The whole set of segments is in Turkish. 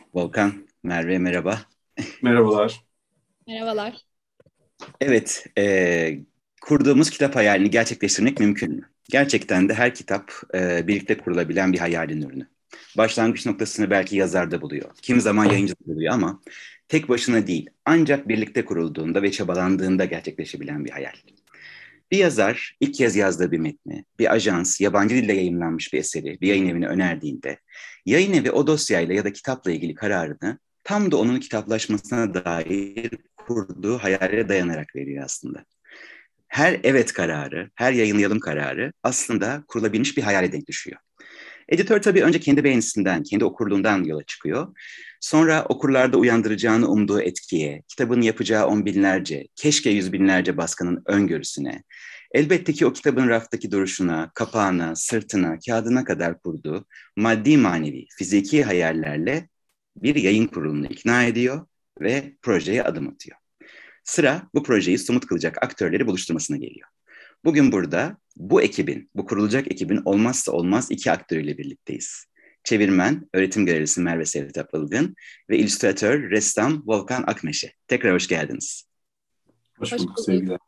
Volkan, Merve merhaba. Merhabalar. Merhabalar. Evet, kurduğumuz kitap hayalini gerçekleştirmek mümkün mü? Gerçekten de her kitap birlikte kurulabilen bir hayalin ürünü. Başlangıç noktasını belki yazarda buluyor. Kimi zaman yayıncıda buluyor ama tek başına değil, ancak birlikte kurulduğunda ve çabalandığında gerçekleşebilen bir hayal. Bir yazar ilk kez yazdığı bir metni, bir ajans, yabancı dilde yayınlanmış bir eseri bir yayın evine önerdiğinde, yayın evi o dosyayla ya da kitapla ilgili kararını tam da onun kitaplaşmasına dair kurduğu hayale dayanarak veriyor aslında. Her evet kararı, her yayınlayalım kararı aslında kurulabilmiş bir hayale denk düşüyor. Editör tabii önce kendi beğenisinden, kendi okurluğundan yola çıkıyor. Sonra okurlarda uyandıracağını umduğu etkiye, kitabın yapacağı on binlerce, keşke yüz binlerce baskının öngörüsüne, elbette ki o kitabın raftaki duruşuna, kapağına, sırtına, kağıdına kadar kurduğu maddi manevi, fiziki hayallerle bir yayın kurulunu ikna ediyor ve projeye adım atıyor. Sıra bu projeyi somut kılacak aktörleri buluşturmasına geliyor. Bugün burada bu ekibin, bu kurulacak ekibin olmazsa olmaz iki aktörüyle birlikteyiz. Çevirmen, öğretim görevlisi Merve Sevtap Ilgın ve illüstratör, ressam Volkan Akmeşe. Tekrar hoş geldiniz. Hoş Hoş bulduk bulduk. sevgiler.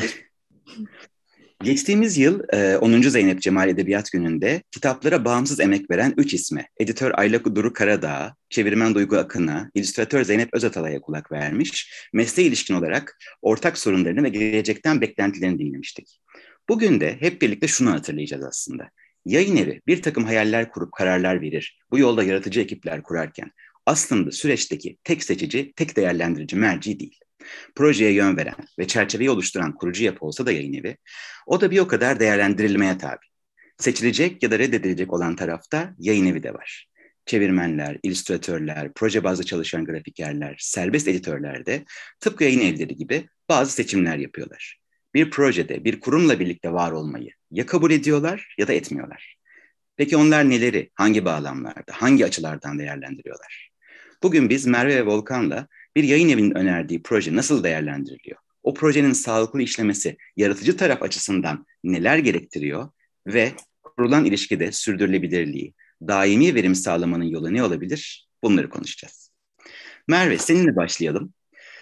Geçtiğimiz yıl 10. Zeynep Cemal Edebiyat Günü'nde kitaplara bağımsız emek veren 3 isme, editör Ayla Duru Karadağ, çevirmen Duygu Akın'a, illüstratör Zeynep Özatalay'a kulak vermiş, mesleğe ilişkin olarak ortak sorunlarını ve gelecekten beklentilerini dinlemiştik. Bugün de hep birlikte şunu hatırlayacağız aslında. Yayın evi bir takım hayaller kurup kararlar verir. Bu yolda yaratıcı ekipler kurarken aslında süreçteki tek seçici, tek değerlendirici merci değil. Projeye yön veren ve çerçeveyi oluşturan kurucu yapı olsa da yayın evi, o da bir o kadar değerlendirilmeye tabi. Seçilecek ya da reddedilecek olan tarafta yayın evi de var. Çevirmenler, illüstratörler, proje bazlı çalışan grafikerler, serbest editörler de tıpkı yayın evleri gibi bazı seçimler yapıyorlar. Bir projede, bir kurumla birlikte var olmayı ya kabul ediyorlar ya da etmiyorlar. Peki onlar neleri, hangi bağlamlarda, hangi açılardan değerlendiriyorlar? Bugün biz Merve ve Volkan'la bir yayın evinin önerdiği proje nasıl değerlendiriliyor? O projenin sağlıklı işlemesi yaratıcı taraf açısından neler gerektiriyor ve kurulan ilişkide sürdürülebilirliği, daimi verim sağlamanın yolu ne olabilir? Bunları konuşacağız. Merve, seninle başlayalım.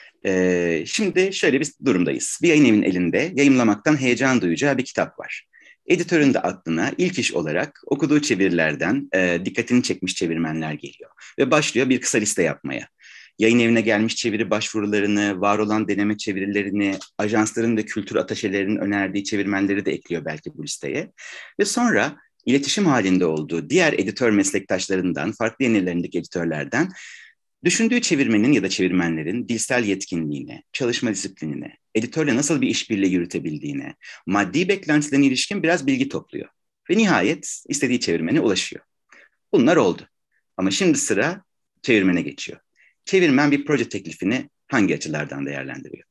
Şimdi şöyle bir durumdayız. Bir yayın evinin elinde yayımlamaktan heyecan duyacağı bir kitap var. Editörün de aklına ilk iş olarak okuduğu çevirilerden dikkatini çekmiş çevirmenler geliyor. Ve başlıyor bir kısa liste yapmaya. Yayın evine gelmiş çeviri başvurularını, var olan deneme çevirilerini, ajansların ve kültür ataşelerinin önerdiği çevirmenleri de ekliyor belki bu listeye. Ve sonra iletişim halinde olduğu diğer editör meslektaşlarından, farklı yayın evlerindeki editörlerden düşündüğü çevirmenin ya da çevirmenlerin dilsel yetkinliğine, çalışma disiplinine, editörle nasıl bir işbirliği yürütebildiğine, maddi beklentilerine ilişkin biraz bilgi topluyor. Ve nihayet istediği çevirmene ulaşıyor. Bunlar oldu. Ama şimdi sıra çevirmene geçiyor. Çevirmen bir proje teklifini hangi açılardan değerlendiriyor?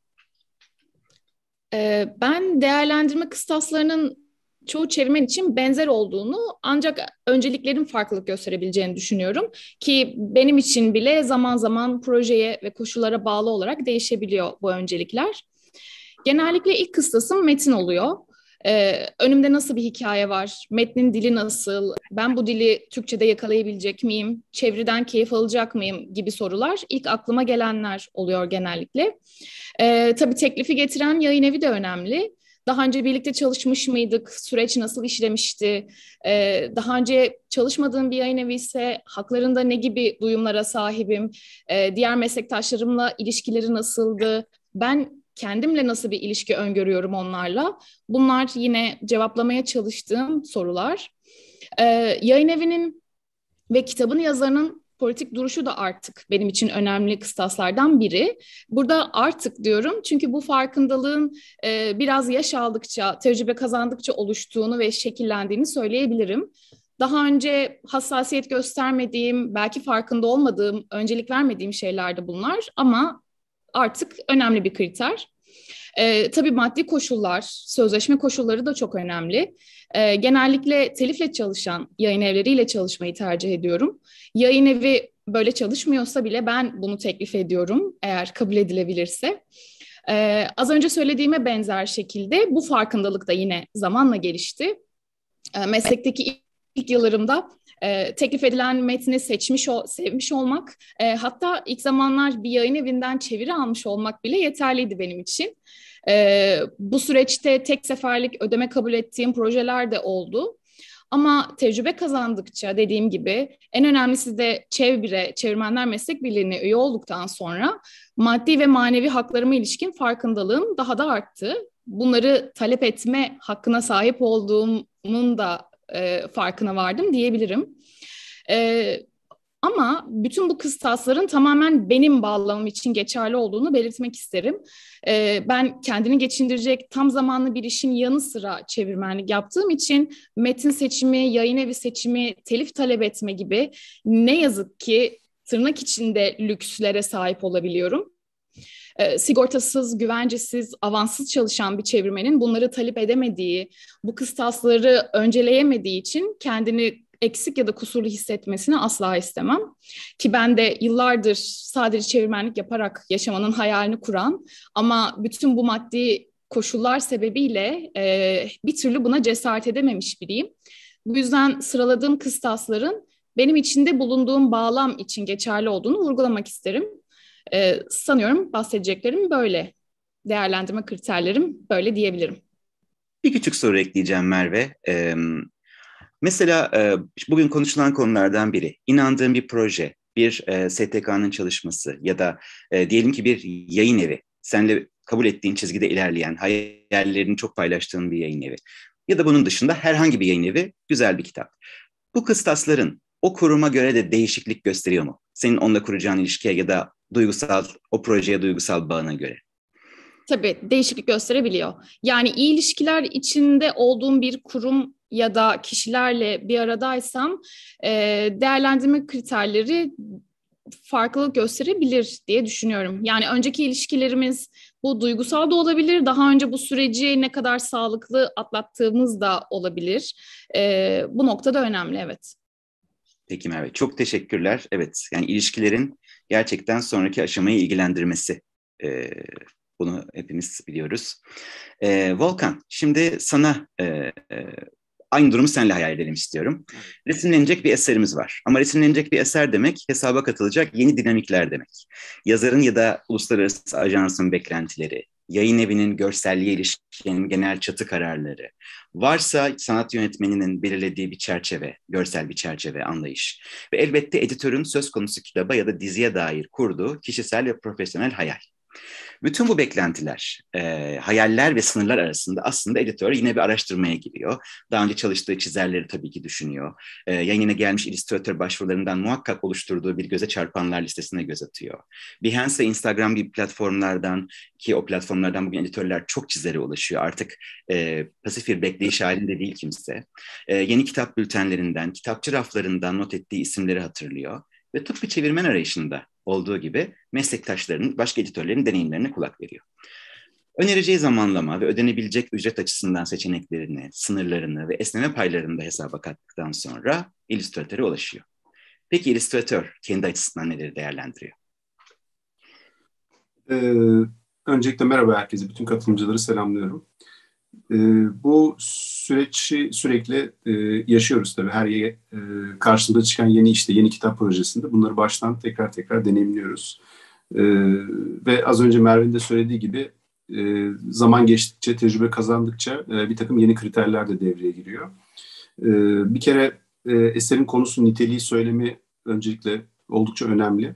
Ben değerlendirme kıstaslarının çoğu çevirmen için benzer olduğunu ancak önceliklerin farklılık gösterebileceğini düşünüyorum. Ki benim için bile zaman zaman projeye ve koşullara bağlı olarak değişebiliyor bu öncelikler. Genellikle ilk kıstasım metin oluyor. Önümde nasıl bir hikaye var? Metnin dili nasıl? Ben bu dili Türkçe'de yakalayabilecek miyim? Çeviriden keyif alacak mıyım? Gibi sorular ilk aklıma gelenler oluyor genellikle. Tabii teklifi getiren yayın evi de önemli. Daha önce birlikte çalışmış mıydık? Süreç nasıl işlemişti? Daha önce çalışmadığım bir yayın evi ise haklarında ne gibi duyumlara sahibim? Diğer meslektaşlarımla ilişkileri nasıldı? Ben kendimle nasıl bir ilişki öngörüyorum onlarla? Bunlar yine cevaplamaya çalıştığım sorular. Yayın evinin ve kitabın yazarının politik duruşu da artık benim için önemli kıstaslardan biri. Burada artık diyorum çünkü bu farkındalığın biraz yaş aldıkça, tecrübe kazandıkça oluştuğunu ve şekillendiğini söyleyebilirim. Daha önce hassasiyet göstermediğim, belki farkında olmadığım, öncelik vermediğim şeylerdi bunlar ama artık önemli bir kriter. Tabii maddi koşullar, sözleşme koşulları da çok önemli. Genellikle telifle çalışan yayın evleriyle çalışmayı tercih ediyorum. Yayın evi böyle çalışmıyorsa bile ben bunu teklif ediyorum eğer kabul edilebilirse. Az önce söylediğime benzer şekilde bu farkındalık da yine zamanla gelişti. Meslekteki ilk yıllarımda Teklif edilen metni sevmiş olmak, hatta ilk zamanlar bir yayın evinden çeviri almış olmak bile yeterliydi benim için. Bu süreçte tek seferlik ödeme kabul ettiğim projeler de oldu. Ama tecrübe kazandıkça, dediğim gibi, en önemlisi de Çevirmenler Meslek Birliği'ne üye olduktan sonra maddi ve manevi haklarıma ilişkin farkındalığım daha da arttı. Bunları talep etme hakkına sahip olduğumun da farkına vardım diyebilirim. E, Ama bütün bu kıstasların tamamen benim bağlamam için geçerli olduğunu belirtmek isterim. Ben kendini geçindirecek tam zamanlı bir işin yanı sıra çevirmenlik yaptığım için metin seçimi, yayın evi seçimi, telif talep etme gibi ne yazık ki tırnak içinde lükslere sahip olabiliyorum. Sigortasız, güvencesiz, avanssız çalışan bir çevirmenin bunları talep edemediği, bu kıstasları önceleyemediği için kendini eksik ya da kusurlu hissetmesini asla istemem. Ki ben de yıllardır sadece çevirmenlik yaparak yaşamanın hayalini kuran ama bütün bu maddi koşullar sebebiyle bir türlü buna cesaret edememiş biriyim. Bu yüzden sıraladığım kıstasların benim içinde bulunduğum bağlam için geçerli olduğunu vurgulamak isterim. Sanıyorum bahsedeceklerim böyle. Değerlendirme kriterlerim böyle diyebilirim. Bir küçük soru ekleyeceğim Merve. Mesela bugün konuşulan konulardan biri, inandığın bir proje, bir STK'nın çalışması ya da diyelim ki bir yayın evi, seninle kabul ettiğin çizgide ilerleyen, hayallerini çok paylaştığın bir yayın evi ya da bunun dışında herhangi bir yayın evi, güzel bir kitap. Bu kıstasların o kuruma göre de değişiklik gösteriyor mu? Senin onunla kuracağın ilişkiye ya da o projeye duygusal bağına göre. Tabii değişiklik gösterebiliyor. Yani iyi ilişkiler içinde olduğum bir kurum ya da kişilerle bir aradaysam değerlendirme kriterleri farklılık gösterebilir diye düşünüyorum. Yani önceki ilişkilerimiz bu duygusal da olabilir. Daha önce bu süreci ne kadar sağlıklı atlattığımız da olabilir. Bu noktada önemli, evet. Peki Merve, çok teşekkürler. Evet, yani ilişkilerin gerçekten sonraki aşamayı ilgilendirmesi. Bunu hepimiz biliyoruz. Volkan, şimdi sana aynı durumu seninle hayal edelim istiyorum. Resimlenecek bir eserimiz var. Ama resimlenecek bir eser demek, hesaba katılacak yeni dinamikler demek. Yazarın ya da uluslararası ajansın beklentileri, yayın evinin görselliğe ilişkin genel çatı kararları, varsa sanat yönetmeninin belirlediği bir çerçeve, görsel bir çerçeve, anlayış ve elbette editörün söz konusu kitaba ya da diziye dair kurduğu kişisel ve profesyonel hayal. Bütün bu beklentiler, hayaller ve sınırlar arasında aslında editör yine bir araştırmaya giriyor. Daha önce çalıştığı çizerleri tabii ki düşünüyor. Yayına gelmiş illüstratör başvurularından muhakkak oluşturduğu bir göze çarpanlar listesine göz atıyor. Behance ve Instagram gibi platformlardan, ki o platformlardan bugün editörler çok çizere ulaşıyor. Artık pasif bir bekleyiş halinde değil kimse. Yeni kitap bültenlerinden, kitapçı raflarından not ettiği isimleri hatırlıyor. Ve tıpkı çevirmen arayışında olduğu gibi meslektaşlarının, başka editörlerin deneyimlerine kulak veriyor. Önereceği zamanlama ve ödenebilecek ücret açısından seçeneklerini, sınırlarını ve esneme paylarını da hesaba kattıktan sonra illüstratöre ulaşıyor. Peki illüstratör kendi açısından neleri değerlendiriyor? Öncelikle merhaba herkese, bütün katılımcıları selamlıyorum. Bu süreci sürekli yaşıyoruz tabii. Her karşımıza çıkan yeni kitap projesinde bunları baştan tekrar deneyimliyoruz. Ve az önce Merve'nin de söylediği gibi zaman geçtikçe, tecrübe kazandıkça bir takım yeni kriterler de devreye giriyor. Bir kere eserin konusu, niteliği, söylemi öncelikle oldukça önemli.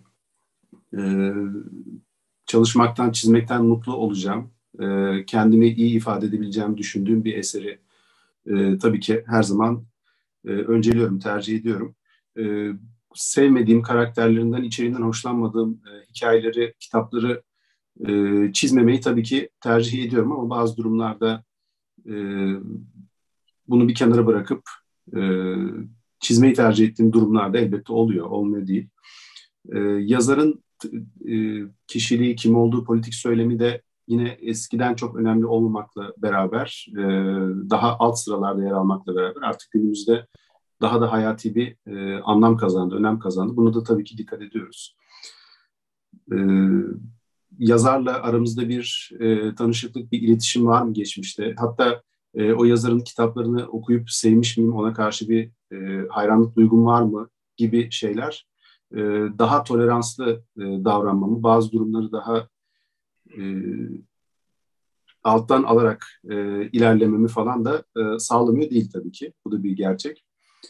Çalışmaktan, çizmekten mutlu olacağım. Kendimi iyi ifade edebileceğimi düşündüğüm bir eseri tabii ki her zaman önceliyorum, tercih ediyorum. Sevmediğim karakterlerinden, içeriğinden hoşlanmadığım hikayeleri, kitapları çizmemeyi tabii ki tercih ediyorum ama bazı durumlarda bunu bir kenara bırakıp çizmeyi tercih ettiğim durumlarda elbette oluyor, olmuyor değil. Yazarın kişiliği, kim olduğu, politik söylemi de yine eskiden çok önemli olmamakla beraber, daha alt sıralarda yer almakla beraber artık günümüzde daha da hayati bir anlam kazandı, önem kazandı. Bunu da tabii ki dikkat ediyoruz. Yazarla aramızda bir tanışıklık, bir iletişim var mı geçmişte? Hatta o yazarın kitaplarını okuyup sevmiş miyim, ona karşı bir hayranlık duygum var mı gibi şeyler daha toleranslı davranmamı, bazı durumları daha alttan alarak ilerlememi falan da sağlamıyor değil tabii ki. Bu da bir gerçek.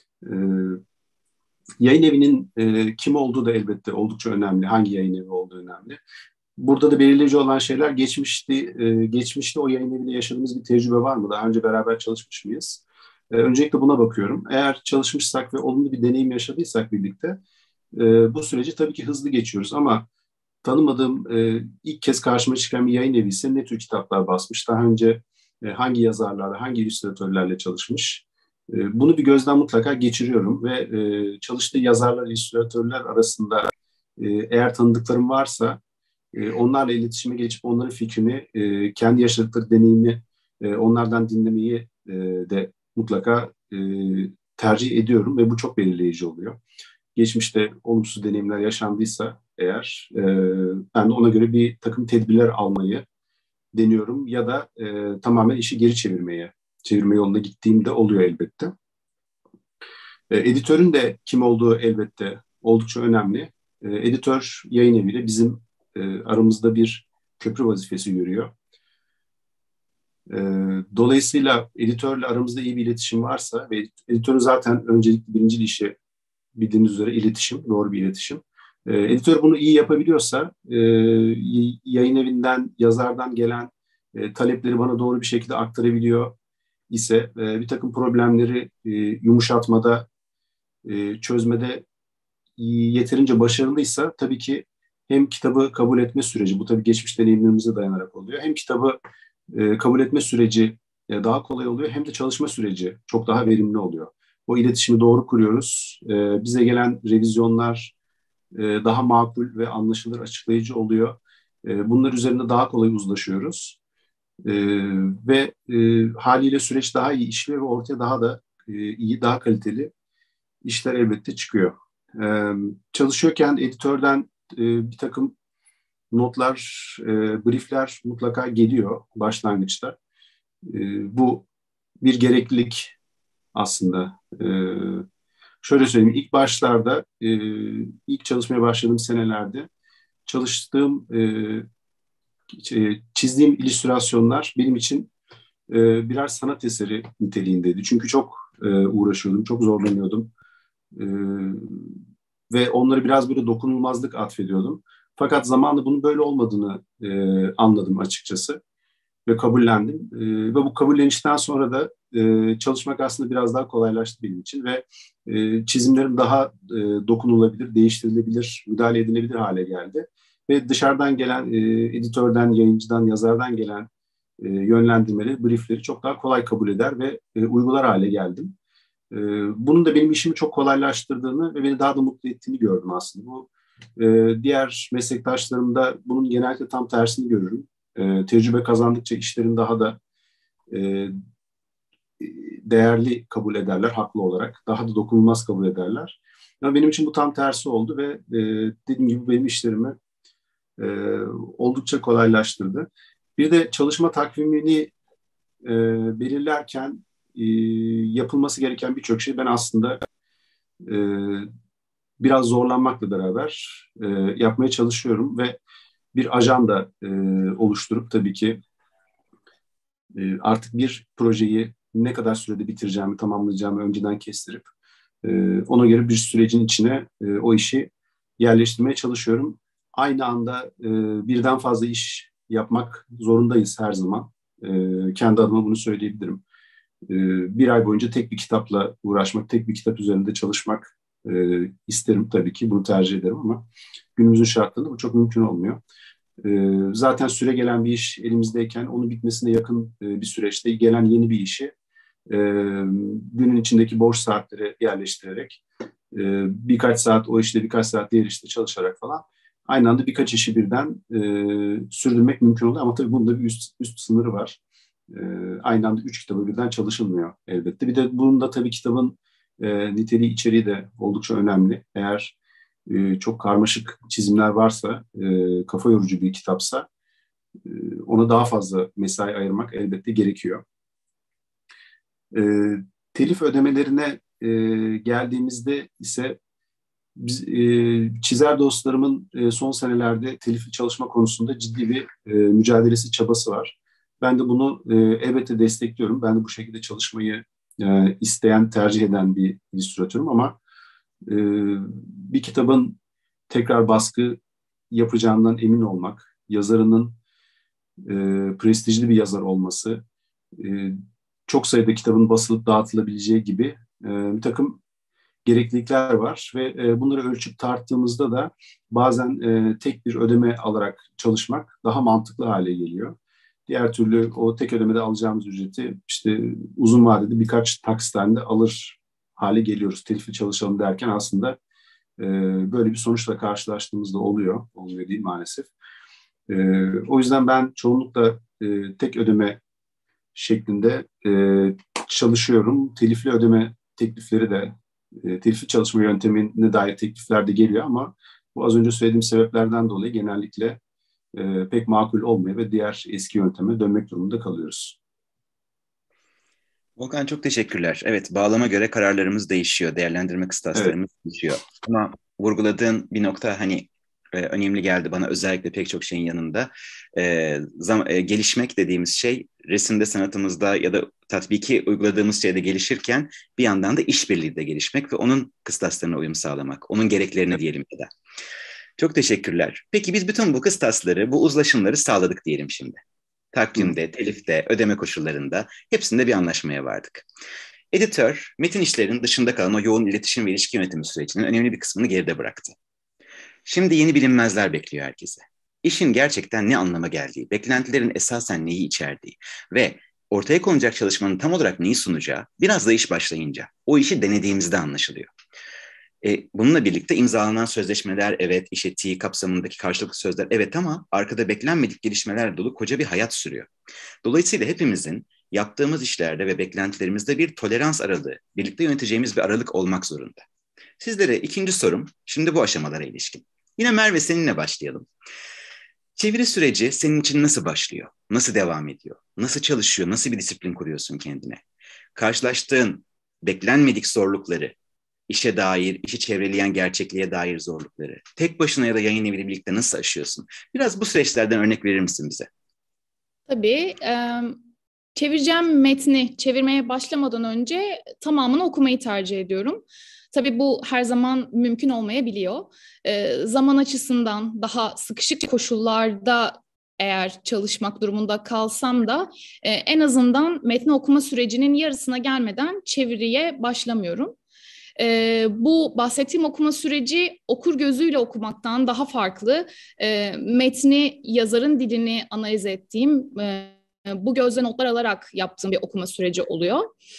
Yayın evinin kim olduğu da elbette oldukça önemli. Hangi yayın evi olduğu önemli. Burada da belirleyici olan şeyler geçmişte o yayın eviyle yaşadığımız bir tecrübe var mı? Daha önce beraber çalışmış mıyız? Öncelikle buna bakıyorum. Eğer çalışmışsak ve olumlu bir deneyim yaşadıysak birlikte bu süreci tabii ki hızlı geçiyoruz ama tanımadığım ilk kez karşıma çıkan bir yayın evi ise ne tür kitaplar basmış, daha önce hangi yazarlarla, hangi illüstratörlerle çalışmış. Bunu bir gözden mutlaka geçiriyorum ve çalıştığı yazarlar, illüstratörler arasında eğer tanıdıklarım varsa onlarla iletişime geçip onların fikrini, kendi yaşadıkları deneyimi onlardan dinlemeyi de mutlaka tercih ediyorum ve bu çok belirleyici oluyor. Geçmişte olumsuz deneyimler yaşandıysa eğer ben de ona göre bir takım tedbirler almayı deniyorum ya da tamamen işi geri çevirme yoluna gittiğimde oluyor elbette. Editörün de kim olduğu elbette oldukça önemli. Editör yayın eviyle bizim aramızda bir köprü vazifesi görüyor. Dolayısıyla editörle aramızda iyi bir iletişim varsa ve editörün zaten öncelikli birinci işi bildiğiniz üzere iletişim, doğru bir iletişim. Editör bunu iyi yapabiliyorsa yayın evinden, yazardan gelen talepleri bana doğru bir şekilde aktarabiliyor ise bir takım problemleri yumuşatmada, çözmede yeterince başarılıysa tabii ki hem kitabı kabul etme süreci, bu tabii geçmiş deneyimlerimize dayanarak oluyor, hem kitabı kabul etme süreci daha kolay oluyor hem de çalışma süreci çok daha verimli oluyor. O iletişimi doğru kuruyoruz. Bize gelen revizyonlar daha makul ve anlaşılır, açıklayıcı oluyor. Bunlar üzerinde daha kolay uzlaşıyoruz. Ve haliyle süreç daha iyi işliyor ve ortaya daha da iyi, daha kaliteli işler elbette çıkıyor. Çalışıyorken editörden bir takım notlar, briefler mutlaka geliyor başlangıçta. Bu bir gereklilik aslında. Şöyle söyleyeyim, ilk başlarda, ilk çalışmaya başladığım senelerde çalıştığım, çizdiğim illüstrasyonlar benim için birer sanat eseri niteliğindeydi. Çünkü çok uğraşıyordum, çok zorlanıyordum. Ve onları biraz böyle dokunulmazlık atfediyordum. Fakat zamanla bunun böyle olmadığını anladım açıkçası ve kabullendim. Ve bu kabullenişten sonra da çalışmak aslında biraz daha kolaylaştı benim için ve çizimlerim daha dokunulabilir, değiştirilebilir, müdahale edilebilir hale geldi. Ve dışarıdan gelen editörden, yayıncıdan, yazardan gelen yönlendirmeleri, briefleri çok daha kolay kabul eder ve uygular hale geldim. Bunun da benim işimi çok kolaylaştırdığını ve beni daha da mutlu ettiğini gördüm aslında. Bu diğer meslektaşlarımda bunun genellikle tam tersini görürüm. Tecrübe kazandıkça işlerin daha da değerli kabul ederler haklı olarak. Daha da dokunulmaz kabul ederler. Ama benim için bu tam tersi oldu ve dediğim gibi benim işlerimi oldukça kolaylaştırdı. Bir de çalışma takvimini belirlerken yapılması gereken birçok şey ben aslında biraz zorlanmakla beraber yapmaya çalışıyorum ve bir ajanda oluşturup tabii ki artık bir projeyi ne kadar sürede bitireceğimi, tamamlayacağımı önceden kestirip ona göre bir sürecin içine o işi yerleştirmeye çalışıyorum. Aynı anda birden fazla iş yapmak zorundayız her zaman. Kendi adıma bunu söyleyebilirim. Bir ay boyunca tek bir kitapla uğraşmak, tek bir kitap üzerinde çalışmak isterim tabii ki. Bunu tercih ederim ama günümüzün şartlarında bu çok mümkün olmuyor. Zaten süre gelen bir iş elimizdeyken onun bitmesine yakın bir süreçte gelen yeni bir işi günün içindeki boş saatleri yerleştirerek birkaç saat o işte, birkaç saat diğer işte çalışarak falan aynı anda birkaç işi birden sürdürmek mümkün oluyor. Ama tabii bunda bir üst sınırı var. Aynı anda 3 kitabı birden çalışılmıyor elbette. Bir de bunun da tabii kitabın niteliği, içeriği de oldukça önemli. Eğer çok karmaşık çizimler varsa, kafa yorucu bir kitapsa ona daha fazla mesai ayırmak elbette gerekiyor. Telif ödemelerine geldiğimizde ise biz, çizer dostlarımın son senelerde telifli çalışma konusunda ciddi bir mücadelesi, çabası var. Ben de bunu elbette destekliyorum. Ben de bu şekilde çalışmayı isteyen, tercih eden bir illüstratörüm ama bir kitabın tekrar baskı yapacağından emin olmak, yazarının prestijli bir yazar olması, çok sayıda kitabın basılıp dağıtılabileceği gibi bir takım gereklilikler var ve bunları ölçüp tarttığımızda da bazen tek bir ödeme alarak çalışmak daha mantıklı hale geliyor. Diğer türlü o tek ödemede alacağımız ücreti işte uzun vadede birkaç taksit halinde alır hale geliyoruz. Telifli çalışalım derken aslında böyle bir sonuçla karşılaştığımızda oluyor. Olmuyor değil maalesef. O yüzden ben çoğunlukla tek ödeme şeklinde çalışıyorum. Telifli ödeme teklifleri de, telifli çalışma yöntemine dair teklifler de geliyor ama bu az önce söylediğim sebeplerden dolayı genellikle pek makul olmuyor ve diğer eski yönteme dönmek durumunda kalıyoruz. Volkan, çok teşekkürler. Evet, bağlama göre kararlarımız değişiyor, değerlendirme kıstaslarımız değişiyor. Ama vurguladığın bir nokta önemli geldi bana, özellikle pek çok şeyin yanında. Gelişmek dediğimiz şey resimde, sanatımızda ya da tatbiki uyguladığımız şeyde gelişirken bir yandan da işbirliği de gelişmek ve onun kıstaslarına uyum sağlamak, onun gereklerini diyelim ya da. Çok teşekkürler. Peki biz bütün bu kıstasları, bu uzlaşımları sağladık diyelim şimdi. Takvimde, telifte, ödeme koşullarında hepsinde bir anlaşmaya vardık. Editör, metin işlerinin dışında kalan o yoğun iletişim ve ilişki yönetimi sürecinin önemli bir kısmını geride bıraktı. Şimdi yeni bilinmezler bekliyor herkese. İşin gerçekten ne anlama geldiği, beklentilerin esasen neyi içerdiği ve ortaya konacak çalışmanın tam olarak neyi sunacağı biraz da iş başlayınca, o işi denediğimizde anlaşılıyor. Bununla birlikte imzalanan sözleşmeler, evet, iş etiği kapsamındaki karşılıklı sözler, evet, ama arkada beklenmedik gelişmeler dolu koca bir hayat sürüyor. Dolayısıyla hepimizin yaptığımız işlerde ve beklentilerimizde bir tolerans aralığı, birlikte yöneteceğimiz bir aralık olmak zorunda. Sizlere ikinci sorum şimdi bu aşamalara ilişkin. Yine Merve, seninle başlayalım. Çeviri süreci senin için nasıl başlıyor? Nasıl devam ediyor? Nasıl çalışıyor? Nasıl bir disiplin kuruyorsun kendine? Karşılaştığın beklenmedik zorlukları, işe dair, işi çevreleyen gerçekliğe dair zorlukları, tek başına ya da yayın eviyle birlikte nasıl aşıyorsun? Biraz bu süreçlerden örnek verir misin bize? Tabii. Çevireceğim metni çevirmeye başlamadan önce tamamını okumayı tercih ediyorum. Tabii bu her zaman mümkün olmayabiliyor. Zaman açısından daha sıkışık koşullarda eğer çalışmak durumunda kalsam da en azından metni okuma sürecinin yarısına gelmeden çeviriye başlamıyorum. Bu bahsettiğim okuma süreci okur gözüyle okumaktan daha farklı. Metni, yazarın dilini analiz ettiğim, bu gözle notlar alarak yaptığım bir okuma süreci oluyor.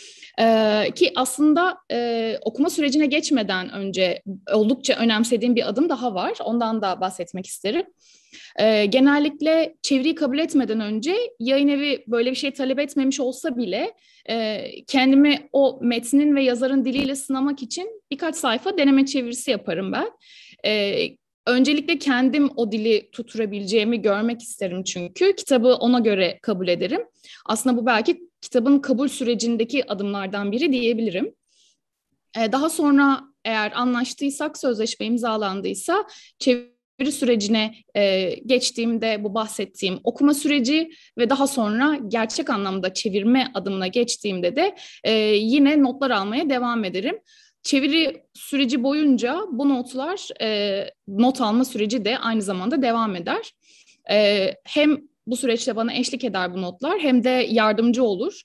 Ki aslında okuma sürecine geçmeden önce oldukça önemsediğim bir adım daha var. Ondan da bahsetmek isterim. Genellikle çeviriyi kabul etmeden önce yayın evi böyle bir şey talep etmemiş olsa bile kendimi o metnin ve yazarın diliyle sınamak için birkaç sayfa deneme çevirisi yaparım ben. Öncelikle kendim o dili tutturabileceğimi görmek isterim çünkü kitabı ona göre kabul ederim. Aslında bu belki kitabın kabul sürecindeki adımlardan biri diyebilirim. Daha sonra eğer anlaştıysak, sözleşme imzalandıysa çeviri sürecine geçtiğimde bu bahsettiğim okuma süreci ve daha sonra gerçek anlamda çevirme adımına geçtiğimde de yine notlar almaya devam ederim. Çeviri süreci boyunca bu notlar, not alma süreci de aynı zamanda devam eder. Hem bu süreçte bana eşlik eder bu notlar hem de yardımcı olur.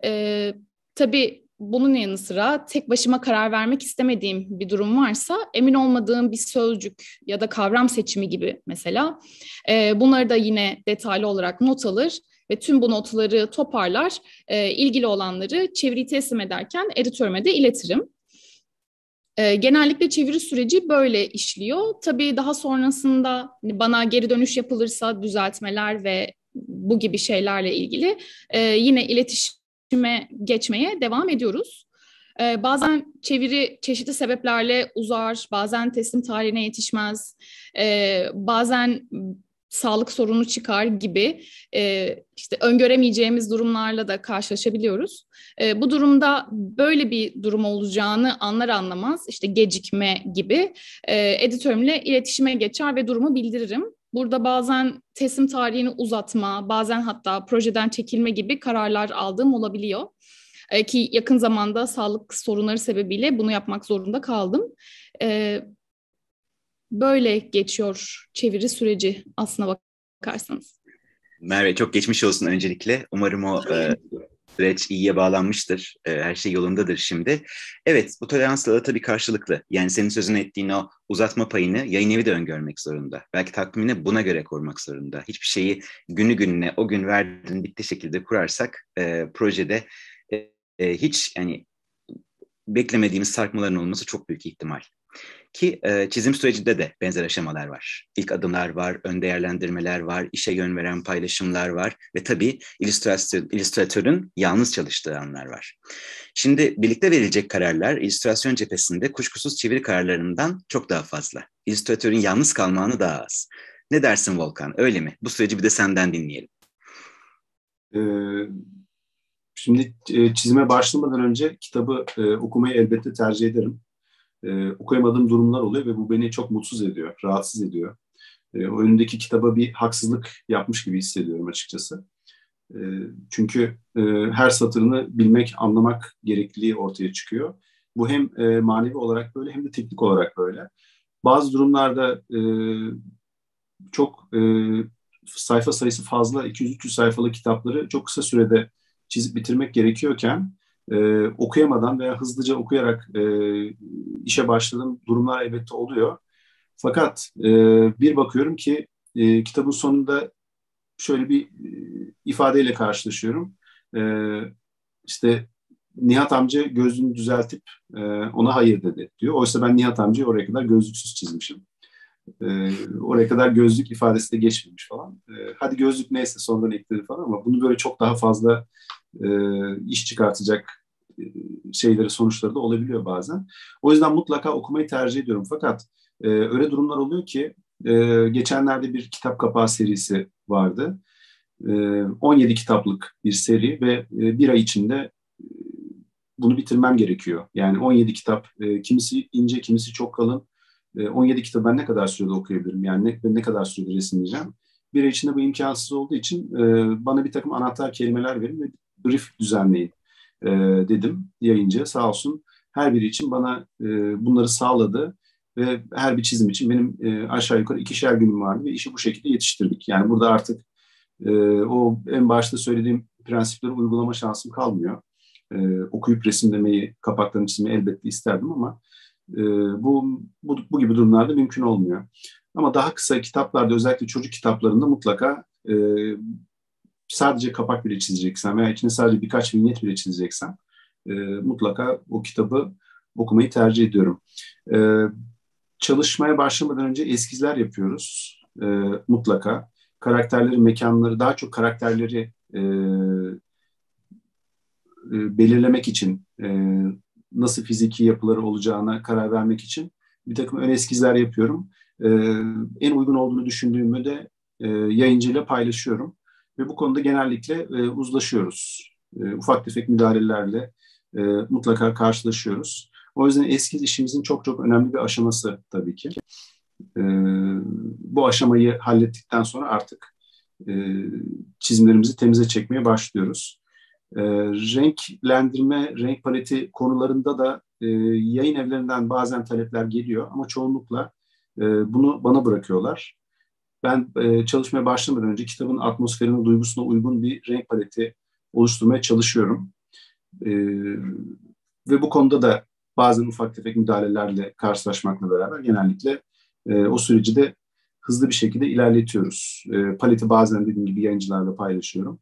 Tabii bunun yanı sıra tek başıma karar vermek istemediğim bir durum varsa emin olmadığım bir sözcük ya da kavram seçimi gibi mesela bunları da yine detaylı olarak not alır ve tüm bu notları toparlar, ilgili olanları çeviriyi teslim ederken editörüme de iletirim. Genellikle çeviri süreci böyle işliyor. Tabii daha sonrasında bana geri dönüş yapılırsa düzeltmeler ve bu gibi şeylerle ilgili yine iletişime geçmeye devam ediyoruz. Bazen çeviri çeşitli sebeplerle uzar, bazen teslim tarihine yetişmez, bazen sağlık sorunu çıkar gibi işte öngöremeyeceğimiz durumlarla da karşılaşabiliyoruz. Bu durumda böyle bir durum olacağını anlar anlamaz işte gecikme gibi editörümle iletişime geçer ve durumu bildiririm. Burada bazen teslim tarihini uzatma, bazen hatta projeden çekilme gibi kararlar aldığım olabiliyor. Ki yakın zamanda sağlık sorunları sebebiyle bunu yapmak zorunda kaldım. Böyle geçiyor çeviri süreci aslına bakarsanız. Merve, çok geçmiş olsun öncelikle. Umarım o süreç iyiye bağlanmıştır. Her şey yolundadır şimdi. Evet, bu toleransla da tabii karşılıklı. Yani senin sözünü ettiğin o uzatma payını yayın evi de öngörmek zorunda. Belki takvimini buna göre kurmak zorunda. Hiçbir şeyi günü gününe o gün verdiğin bitti şekilde kurarsak projede hiç yani beklemediğimiz sarkmaların olması çok büyük ihtimal. Ki çizim sürecinde de benzer aşamalar var. İlk adımlar var, ön değerlendirmeler var, işe yön veren paylaşımlar var ve tabii illüstratörün yalnız çalıştığı anlar var. Şimdi birlikte verilecek kararlar illüstrasyon cephesinde kuşkusuz çeviri kararlarından çok daha fazla. İllüstratörün yalnız kalma anı daha az. Ne dersin Volkan, öyle mi? Bu süreci bir de senden dinleyelim. Şimdi çizime başlamadan önce kitabı okumayı elbette tercih ederim. Okuyamadığım durumlar oluyor ve bu beni çok mutsuz ediyor, rahatsız ediyor. O önümdeki kitaba bir haksızlık yapmış gibi hissediyorum açıkçası. Çünkü her satırını bilmek, anlamak gerekliliği ortaya çıkıyor. Bu hem manevi olarak böyle hem de teknik olarak böyle. Bazı durumlarda çok sayfa sayısı fazla, 200-300 sayfalık kitapları çok kısa sürede çizip bitirmek gerekiyorken okuyamadan veya hızlıca okuyarak işe başladığım durumlar elbette oluyor. Fakat bir bakıyorum ki kitabın sonunda şöyle bir ifadeyle karşılaşıyorum. İşte Nihat amca gözlüğünü düzeltip ona hayır dedi diyor. Oysa ben Nihat amcayı oraya kadar gözlüksüz çizmişim. Oraya kadar gözlük ifadesi de geçmemiş falan. Hadi gözlük neyse sonradan ekledi falan ama bunu böyle çok daha fazla iş çıkartacak şeyleri, sonuçları da olabiliyor bazen. O yüzden mutlaka okumayı tercih ediyorum. Fakat öyle durumlar oluyor ki geçenlerde bir kitap kapağı serisi vardı. 17 kitaplık bir seri ve bir ay içinde bunu bitirmem gerekiyor. Yani 17 kitap, kimisi ince, kimisi çok kalın. 17 kitabı ben ne kadar sürede okuyabilirim? Yani ne kadar sürede resimleyeceğim? Bir ay içinde bu imkansız olduğu için bana bir takım anahtar kelimeler verin ve brief düzenleyin dedim yayıncıya. Sağ olsun her biri için bana bunları sağladı ve her bir çizim için benim aşağı yukarı 2'şer günüm vardı ve işi bu şekilde yetiştirdik. Yani burada artık o en başta söylediğim prensipleri uygulama şansım kalmıyor. Okuyup resimlemeyi, kapaklarını çizmeyi elbette isterdim ama bu gibi durumlarda mümkün olmuyor. Ama daha kısa kitaplarda, özellikle çocuk kitaplarında mutlaka sadece kapak bile çizeceksen veya içine sadece birkaç vinyet bile çizeceksen mutlaka o kitabı okumayı tercih ediyorum. Çalışmaya başlamadan önce eskizler yapıyoruz mutlaka. Karakterleri, mekanları, daha çok karakterleri belirlemek için, nasıl fiziki yapıları olacağına karar vermek için bir takım ön eskizler yapıyorum. En uygun olduğunu düşündüğümü de yayıncıyla paylaşıyorum. Ve bu konuda genellikle uzlaşıyoruz. Ufak tefek müdahalelerle mutlaka karşılaşıyoruz. O yüzden eskiz işimizin çok çok önemli bir aşaması tabii ki. Bu aşamayı hallettikten sonra artık çizimlerimizi temize çekmeye başlıyoruz. Renklendirme, renk paleti konularında da yayın evlerinden bazen talepler geliyor ama çoğunlukla bunu bana bırakıyorlar. Ben çalışmaya başlamadan önce kitabın atmosferine, duygusuna uygun bir renk paleti oluşturmaya çalışıyorum. Ve bu konuda da bazen ufak tefek müdahalelerle karşılaşmakla beraber genellikle o süreci de hızlı bir şekilde ilerletiyoruz. Paleti bazen dediğim gibi yayıncılarla paylaşıyorum.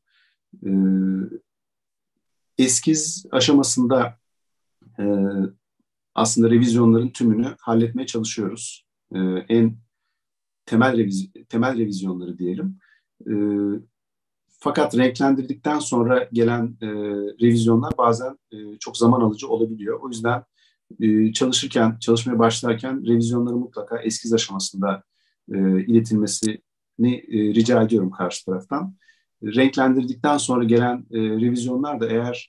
Eskiz aşamasında aslında revizyonların tümünü halletmeye çalışıyoruz. En temel revizyonları diyelim. Fakat renklendirdikten sonra gelen revizyonlar bazen çok zaman alıcı olabiliyor. O yüzden çalışmaya başlarken revizyonları mutlaka eskiz aşamasında iletilmesi rica ediyorum karşı taraftan. Renklendirdikten sonra gelen revizyonlar da eğer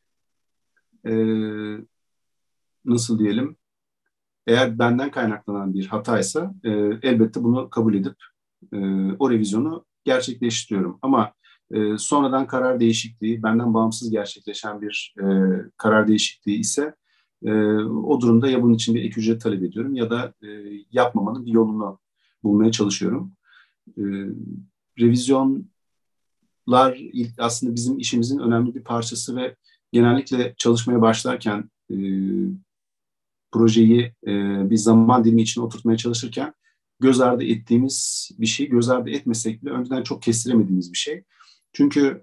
nasıl diyelim, eğer benden kaynaklanan bir hataysa elbette bunu kabul edip o revizyonu gerçekleştiriyorum. Ama sonradan karar değişikliği, benden bağımsız gerçekleşen bir karar değişikliği ise o durumda ya bunun için bir ek ücret talep ediyorum ya da yapmamanın bir yolunu bulmaya çalışıyorum. Revizyonlar aslında bizim işimizin önemli bir parçası ve genellikle çalışmaya başlarken projeyi bir zaman dilimi içine oturtmaya çalışırken göz ardı ettiğimiz bir şey, göz ardı etmesek bile önceden çok kestiremediğimiz bir şey. Çünkü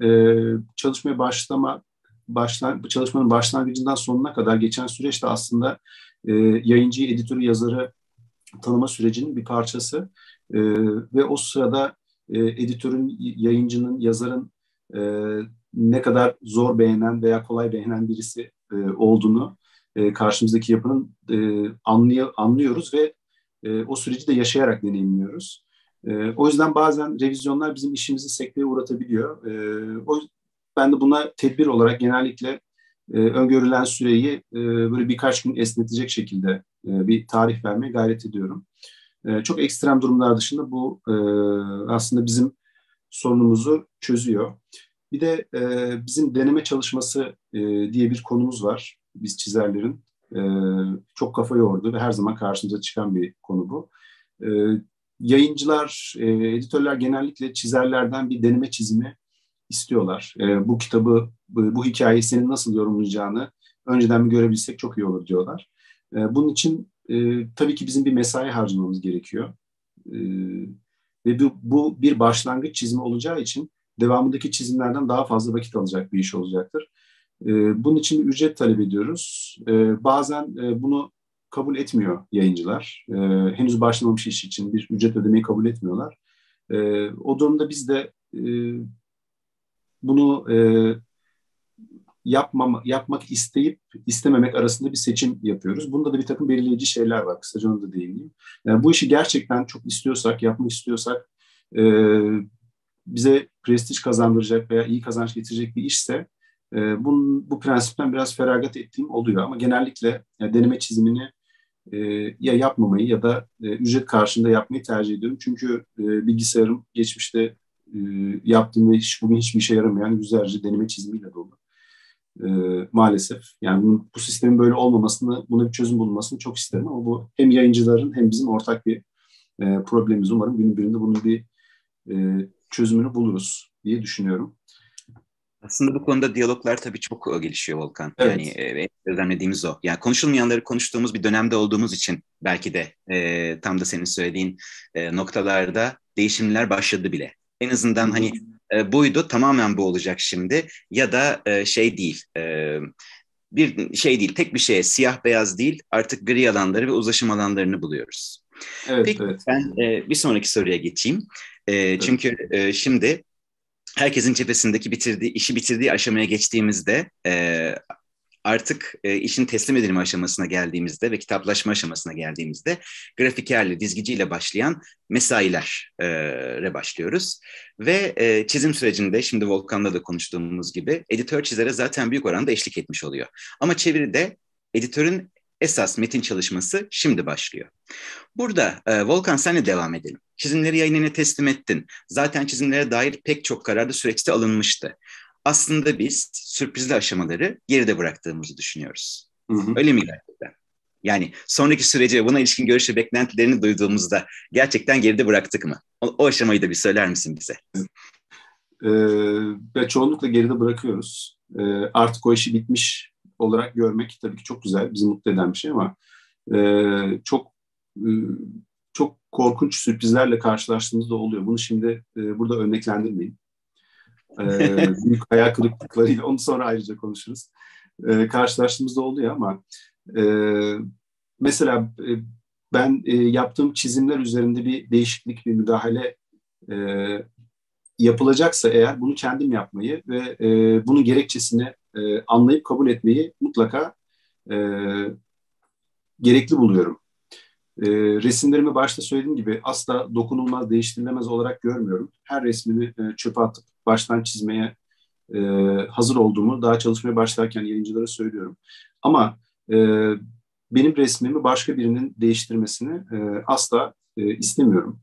çalışmanın başlangıcından sonuna kadar geçen süreç de aslında yayıncıyı, editörü, yazarı tanıma sürecinin bir parçası. Ve o sırada editörün, yayıncının, yazarın ne kadar zor beğenen veya kolay beğenen birisi olduğunu karşımızdaki yapının anlıyoruz ve o süreci de yaşayarak deneyimliyoruz. O yüzden bazen revizyonlar bizim işimizi sekteye uğratabiliyor. Ben de buna tedbir olarak genellikle öngörülen süreyi böyle birkaç gün esnetecek şekilde bir tarih vermeye gayret ediyorum. Çok ekstrem durumlar dışında bu aslında bizim sorunumuzu çözüyor. Bir de bizim deneme çalışması diye bir konumuz var. Biz çizerlerin çok kafa yorduğu ve her zaman karşımıza çıkan bir konu bu. Yayıncılar, editörler genellikle çizerlerden bir deneme çizimi istiyorlar. Bu kitabı, bu hikayeyi senin nasıl yorumlayacağını önceden bir görebilsek çok iyi olur diyorlar. Bunun için tabii ki bizim bir mesai harcamamız gerekiyor. Ve bu bir başlangıç çizimi olacağı için devamındaki çizimlerden daha fazla vakit alacak bir iş olacaktır. Bunun için bir ücret talep ediyoruz. Bazen bunu kabul etmiyor yayıncılar. Henüz başlamamış iş için bir ücret ödemeyi kabul etmiyorlar. O durumda biz de bunu yapmak isteyip istememek arasında bir seçim yapıyoruz. Bunda da bir takım belirleyici şeyler var. Kısaca onu da değineyim. Yani bu işi gerçekten çok istiyorsak, yapmak istiyorsak, bize prestij kazandıracak veya iyi kazanç getirecek bir işse bu prensipten biraz feragat ettiğim oluyor. Ama genellikle deneme çizimini ya yapmamayı ya da ücret karşılığında yapmayı tercih ediyorum. Çünkü bilgisayarım geçmişte yaptığım ve bugün hiçbir işe yaramayan yüzlerce deneme çizimiyle dolu. Maalesef. Yani bu sistemin böyle olmamasını, buna bir çözüm bulunmasını çok isterim ama bu hem yayıncıların hem bizim ortak bir problemimiz. Umarım günün birinde bunun bir çözümünü buluruz diye düşünüyorum. Aslında bu konuda diyaloglar tabii çok gelişiyor Volkan. Evet. Yani gözlemlediğimiz o. Yani konuşulmayanları konuştuğumuz bir dönemde olduğumuz için belki de tam da senin söylediğin noktalarda değişimler başladı bile. En azından hani buydu, tamamen bu olacak şimdi ya da şey değil, bir şey değil, tek bir şeye, siyah beyaz değil, artık gri alanları ve uzlaşım alanlarını buluyoruz. Evet, Peki evet. ben bir sonraki soruya geçeyim. Çünkü şimdi herkesin cephesindeki işi bitirdiği aşamaya geçtiğimizde artık işin teslim edilme aşamasına geldiğimizde ve kitaplaşma aşamasına geldiğimizde grafikerle, dizgiciyle başlayan mesailere başlıyoruz. Ve çizim sürecinde şimdi Volkan'la da konuştuğumuz gibi editör çizere zaten büyük oranda eşlik etmiş oluyor. Ama çeviride editörün esas metin çalışması şimdi başlıyor. Burada Volkan senle devam edelim. Çizimleri yayınına teslim ettin. Zaten çizimlere dair pek çok karar da süreçte alınmıştı. Aslında biz sürprizli aşamaları geride bıraktığımızı düşünüyoruz. Hı. Öyle mi gerçekten? Yani sonraki sürece buna ilişkin görüş ve beklentilerini duyduğumuzda gerçekten geride bıraktık mı? O aşamayı da bir söyler misin bize? Ve çoğunlukla geride bırakıyoruz. Artık o işi bitmiş olarak görmek tabii ki çok güzel, bizi mutlu eden bir şey ama çok korkunç sürprizlerle karşılaştığımızda oluyor. Bunu şimdi burada örneklendirmeyeyim. Büyük hayal kırıklıklarıyla onu sonra ayrıca konuşuruz. Karşılaştığımızda oluyor ama mesela ben yaptığım çizimler üzerinde bir değişiklik, bir müdahale yapılacaksa eğer bunu kendim yapmayı ve bunun gerekçesini anlayıp kabul etmeyi mutlaka gerekli buluyorum. Resimlerimi başta söylediğim gibi asla dokunulmaz, değiştirilemez olarak görmüyorum. Her resmimi çöpe atıp baştan çizmeye hazır olduğumu daha çalışmaya başlarken yayıncılara söylüyorum. Ama benim resmimi başka birinin değiştirmesini asla istemiyorum.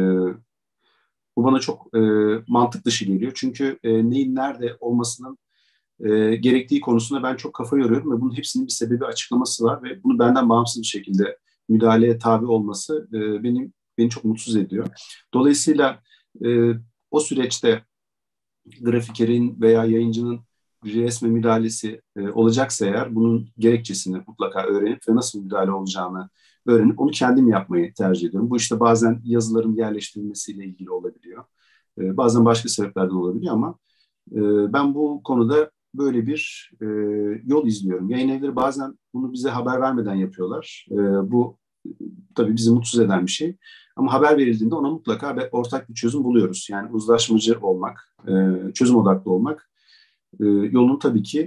Bu bana çok mantık dışı geliyor. Çünkü neyin nerede olmasının gerektiği konusunda ben çok kafa yoruyorum ve bunun hepsinin bir sebebi, açıklaması var ve bunu benden bağımsız bir şekilde müdahaleye tabi olması beni çok mutsuz ediyor. Dolayısıyla o süreçte grafikerin veya yayıncının resme müdahalesi olacaksa eğer bunun gerekçesini mutlaka öğrenip ve nasıl müdahale olacağını öğrenip onu kendim yapmayı tercih ediyorum. Bu işte bazen yazıların yerleştirilmesiyle ilgili olabiliyor. Bazen başka sebeplerden olabiliyor ama ben bu konuda böyle bir yol izliyorum. Yayın evleri bazen bunu bize haber vermeden yapıyorlar. Bu tabii bizi mutsuz eden bir şey. Ama haber verildiğinde ona mutlaka ortak bir çözüm buluyoruz. Yani uzlaşmacı olmak, çözüm odaklı olmak yolunu tabii ki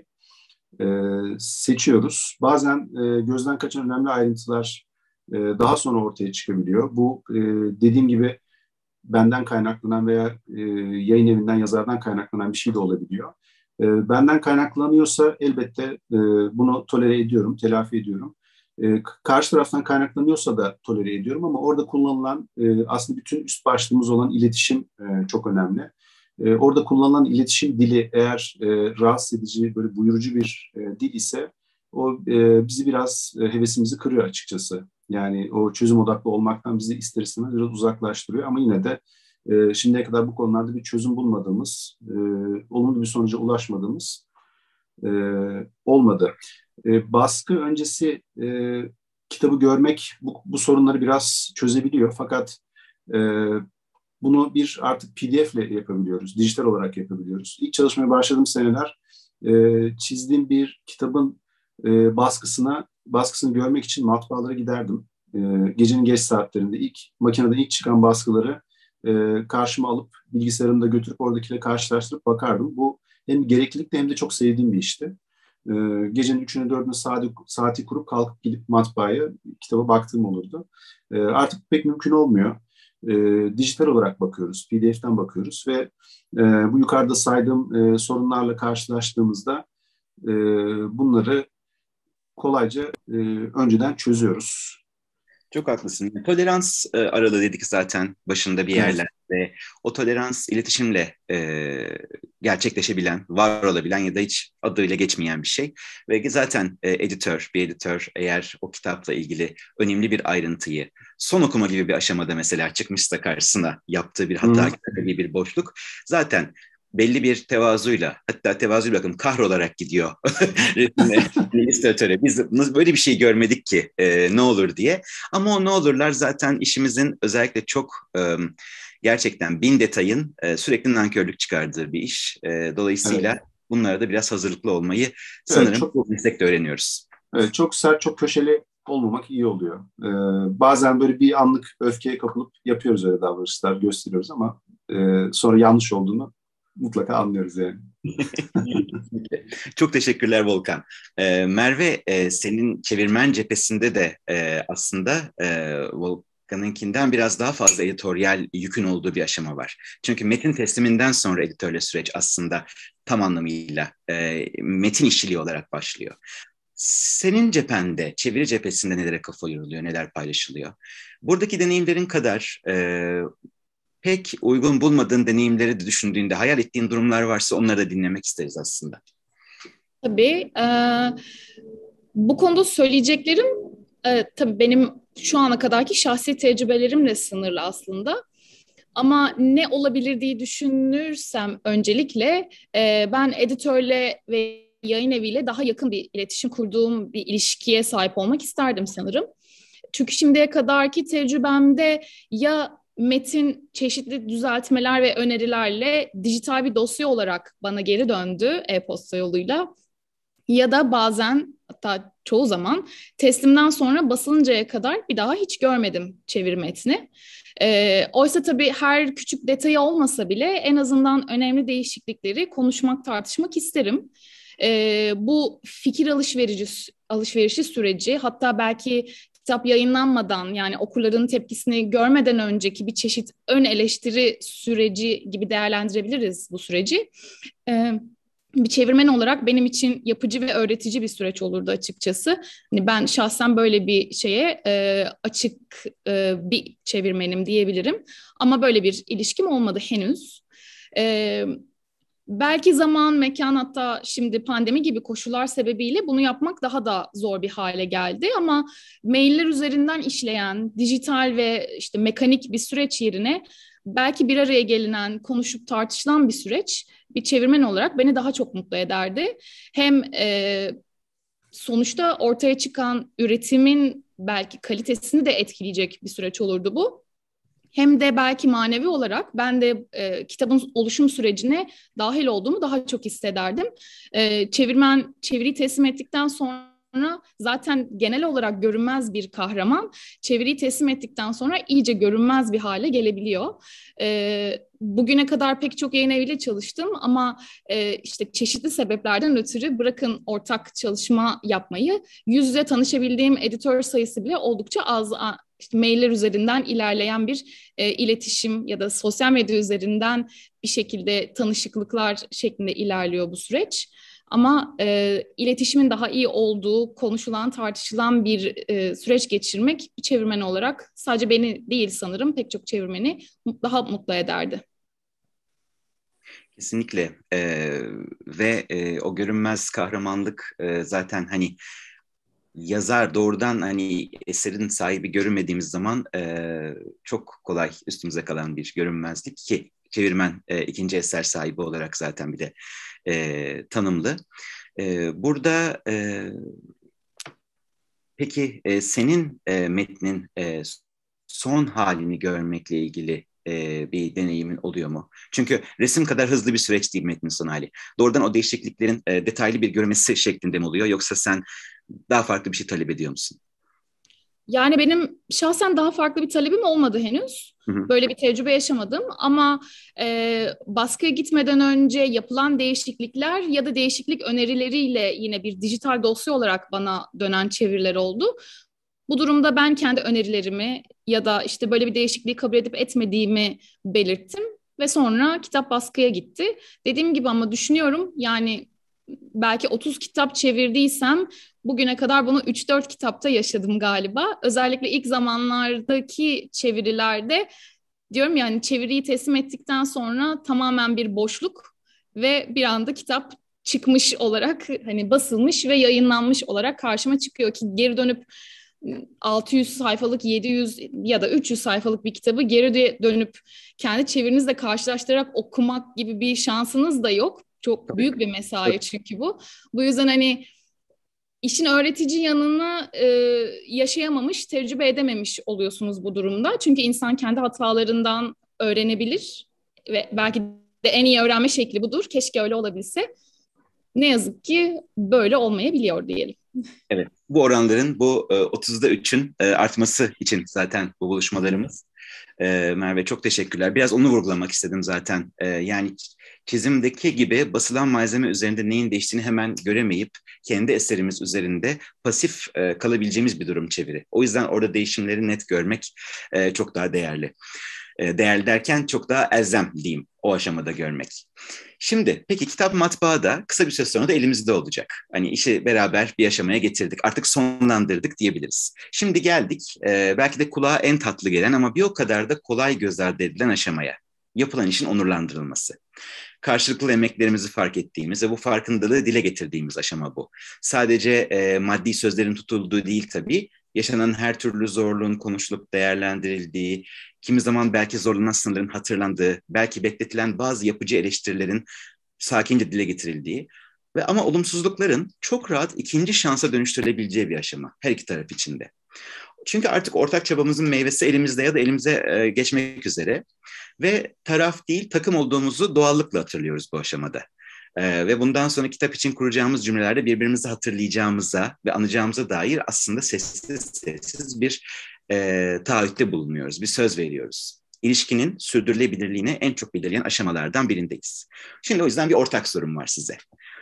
seçiyoruz. Bazen gözden kaçan önemli ayrıntılar daha sonra ortaya çıkabiliyor. Bu dediğim gibi benden kaynaklanan veya yayın evinden, yazardan kaynaklanan bir şey de olabiliyor. Benden kaynaklanıyorsa elbette bunu tolere ediyorum, telafi ediyorum. Karşı taraftan kaynaklanıyorsa da tolere ediyorum ama orada kullanılan aslında bütün üst başlığımız olan iletişim çok önemli. Orada kullanılan iletişim dili eğer rahatsız edici, böyle buyurucu bir dil ise o bizi biraz hevesimizi kırıyor açıkçası. Yani o çözüm odaklı olmaktan bizi ister istemez biraz uzaklaştırıyor ama yine de şimdiye kadar bu konularda bir çözüm bulmadığımız, olumlu bir sonuca ulaşmadığımız olmadı. Baskı öncesi kitabı görmek bu sorunları biraz çözebiliyor. Fakat bunu artık PDF ile yapabiliyoruz, dijital olarak yapabiliyoruz. İlk çalışmaya başladığım seneler çizdiğim bir kitabın baskısını görmek için matbaalara giderdim. Gecenin geç saatlerinde makineden ilk çıkan baskıları karşıma alıp bilgisayarımda götürüp oradakiyle karşılaştırıp bakardım. Bu hem gereklilikti hem de çok sevdiğim bir işti. Gecenin 3'üne 4'üne saati kurup kalkıp gidip matbaaya kitaba baktığım olurdu. Artık pek mümkün olmuyor. Dijital olarak bakıyoruz, PDF'den bakıyoruz ve bu yukarıda saydığım sorunlarla karşılaştığımızda bunları kolayca önceden çözüyoruz. Çok haklısın. Tolerans aralığı dedik zaten başında bir yerlerde. O tolerans iletişimle gerçekleşebilen, var olabilen ya da hiç adıyla geçmeyen bir şey. Ve zaten bir editör eğer o kitapla ilgili önemli bir ayrıntıyı son okuma gibi bir aşamada mesela çıkmışsa karşısına yaptığı bir hata gibi bir boşluk zaten belli bir tevazuyla, hatta tevazu bakın kahrolarak gidiyor illüstratöre. Biz böyle bir şey görmedik ki ne olur diye. Ama o ne olurlar zaten işimizin özellikle çok gerçekten bin detayın sürekli nankörlük çıkardığı bir iş. Dolayısıyla bunlara da biraz hazırlıklı olmayı sanırım bu meslekte öğreniyoruz. Evet, çok sert, çok köşeli olmamak iyi oluyor. Bazen böyle bir anlık öfkeye kapılıp yapıyoruz öyle davranışlar, gösteriyoruz ama sonra yanlış olduğunu mutlaka anlıyoruz yani. Çok teşekkürler Volkan. Merve, senin çevirmen cephesinde de aslında Volkan'ınkinden biraz daha fazla editoryal yükün olduğu bir aşama var. Çünkü metin tesliminden sonra editörle süreç aslında tam anlamıyla metin işçiliği olarak başlıyor. Senin cephende, çeviri cephesinde nelere kafa yoruluyor, neler paylaşılıyor? Buradaki deneyimlerin kadar pek uygun bulmadığın deneyimleri de düşündüğünde hayal ettiğin durumlar varsa onları da dinlemek isteriz aslında. Tabii. Bu konuda söyleyeceklerim tabii benim şu ana kadarki şahsi tecrübelerimle sınırlı aslında. Ama ne olabilir diye düşünürsem öncelikle ben editörle ve yayın eviyle daha yakın bir iletişim kurduğum bir ilişkiye sahip olmak isterdim sanırım. Çünkü şimdiye kadarki tecrübemde ya metin çeşitli düzeltmeler ve önerilerle dijital bir dosya olarak bana geri döndü e-posta yoluyla ya da bazen hatta çoğu zaman teslimden sonra basılıncaya kadar bir daha hiç görmedim çeviri metni. Oysa tabii her küçük detayı olmasa bile en azından önemli değişiklikleri konuşmak, tartışmak isterim. Bu fikir alışverişi süreci hatta belki kitap yayınlanmadan, yani okurların tepkisini görmeden önceki bir çeşit ön eleştiri süreci gibi değerlendirebiliriz bu süreci. Bir çevirmen olarak benim için yapıcı ve öğretici bir süreç olurdu açıkçası. Hani ben şahsen böyle bir şeye açık bir çevirmenim diyebilirim. Ama böyle bir ilişkim olmadı henüz. Belki zaman, mekan, hatta şimdi pandemi gibi koşullar sebebiyle bunu yapmak daha da zor bir hale geldi. Ama mailler üzerinden işleyen, dijital ve işte mekanik bir süreç yerine belki bir araya gelinen, konuşup tartışılan bir süreç bir çevirmen olarak beni daha çok mutlu ederdi. Hem sonuçta ortaya çıkan üretimin belki kalitesini de etkileyecek bir süreç olurdu bu. Hem de belki manevi olarak ben de kitabın oluşum sürecine dahil olduğumu daha çok hissederdim. Çevirmen çeviriyi teslim ettikten sonra zaten genel olarak görünmez bir kahraman. Çeviriyi teslim ettikten sonra iyice görünmez bir hale gelebiliyor. Bugüne kadar pek çok yayın eviyle çalıştım ama işte çeşitli sebeplerden ötürü bırakın ortak çalışma yapmayı, yüz yüze tanışabildiğim editör sayısı bile oldukça az. İşte mailler üzerinden ilerleyen bir iletişim ya da sosyal medya üzerinden bir şekilde tanışıklıklar şeklinde ilerliyor bu süreç. Ama iletişimin daha iyi olduğu, konuşulan, tartışılan bir süreç geçirmek bir çevirmen olarak sadece beni değil sanırım pek çok çevirmeni daha mutlu ederdi. Kesinlikle ve o görünmez kahramanlık zaten hani yazar doğrudan hani eserin sahibi görünmediğimiz zaman çok kolay üstümüze kalan bir görünmezlik ki çevirmen ikinci eser sahibi olarak zaten bir de tanımlı. Burada peki senin metnin son halini görmekle ilgili bir deneyimin oluyor mu? Çünkü resim kadar hızlı bir süreç değil metnin son hali. Doğrudan o değişikliklerin detaylı bir görmesi şeklinde mi oluyor? Yoksa sen daha farklı bir şey talep ediyor musun? Yani benim şahsen daha farklı bir talebim olmadı henüz. Hı hı. Böyle bir tecrübe yaşamadım ama baskıya gitmeden önce yapılan değişiklikler ya da değişiklik önerileriyle yine bir dijital dosya olarak bana dönen çeviriler oldu. Bu durumda ben kendi önerilerimi ya da işte böyle bir değişikliği kabul edip etmediğimi belirttim ve sonra kitap baskıya gitti. Dediğim gibi ama düşünüyorum yani belki 30 kitap çevirdiysem bugüne kadar bunu 3-4 kitapta yaşadım galiba. Özellikle ilk zamanlardaki çevirilerde diyorum yani çeviriyi teslim ettikten sonra tamamen bir boşluk ve bir anda kitap çıkmış olarak hani basılmış ve yayınlanmış olarak karşıma çıkıyor ki geri dönüp 600 sayfalık, 700 ya da 300 sayfalık bir kitabı geri dönüp kendi çevirinizle karşılaştırarak okumak gibi bir şansınız da yok. Çok büyük bir mesai çünkü bu. Bu yüzden hani işin öğretici yanını yaşayamamış, tecrübe edememiş oluyorsunuz bu durumda. Çünkü insan kendi hatalarından öğrenebilir ve belki de en iyi öğrenme şekli budur. Keşke öyle olabilse. Ne yazık ki böyle olmayabiliyor diyelim. Evet, bu oranların bu 30'da 3'ün artması için zaten bu buluşmalarımız. Merve çok teşekkürler. Biraz onu vurgulamak istedim zaten. Yani çizimdeki gibi basılan malzeme üzerinde neyin değiştiğini hemen göremeyip kendi eserimiz üzerinde pasif kalabileceğimiz bir durum çeviri. O yüzden orada değişimleri net görmek çok daha değerli. Değerli derken çok daha elzem diyeyim o aşamada görmek. Şimdi peki kitap matbaada kısa bir süre sonra da elimizde olacak. Hani işi beraber bir aşamaya getirdik. Artık sonlandırdık diyebiliriz. Şimdi geldik belki de kulağa en tatlı gelen ama bir o kadar da kolay göz ardı edilen aşamaya. Yapılan işin onurlandırılması. Karşılıklı emeklerimizi fark ettiğimiz ve bu farkındalığı dile getirdiğimiz aşama bu. Sadece maddi sözlerin tutulduğu değil tabii, yaşanan her türlü zorluğun konuşulup değerlendirildiği, kimi zaman belki zorlanan sınırların hatırlandığı, belki bekletilen bazı yapıcı eleştirilerin sakince dile getirildiği ve ama olumsuzlukların çok rahat ikinci şansa dönüştürülebileceği bir aşama her iki taraf için de. Çünkü artık ortak çabamızın meyvesi elimizde ya da elimize geçmek üzere ve taraf değil takım olduğumuzu doğallıkla hatırlıyoruz bu aşamada. Ve bundan sonra kitap için kuracağımız cümlelerde birbirimizi hatırlayacağımıza ve anacağımıza dair aslında sessiz bir taahhütte bulunuyoruz, bir söz veriyoruz. İlişkinin sürdürülebilirliğini en çok belirleyen aşamalardan birindeyiz. Şimdi o yüzden bir ortak sorum var size.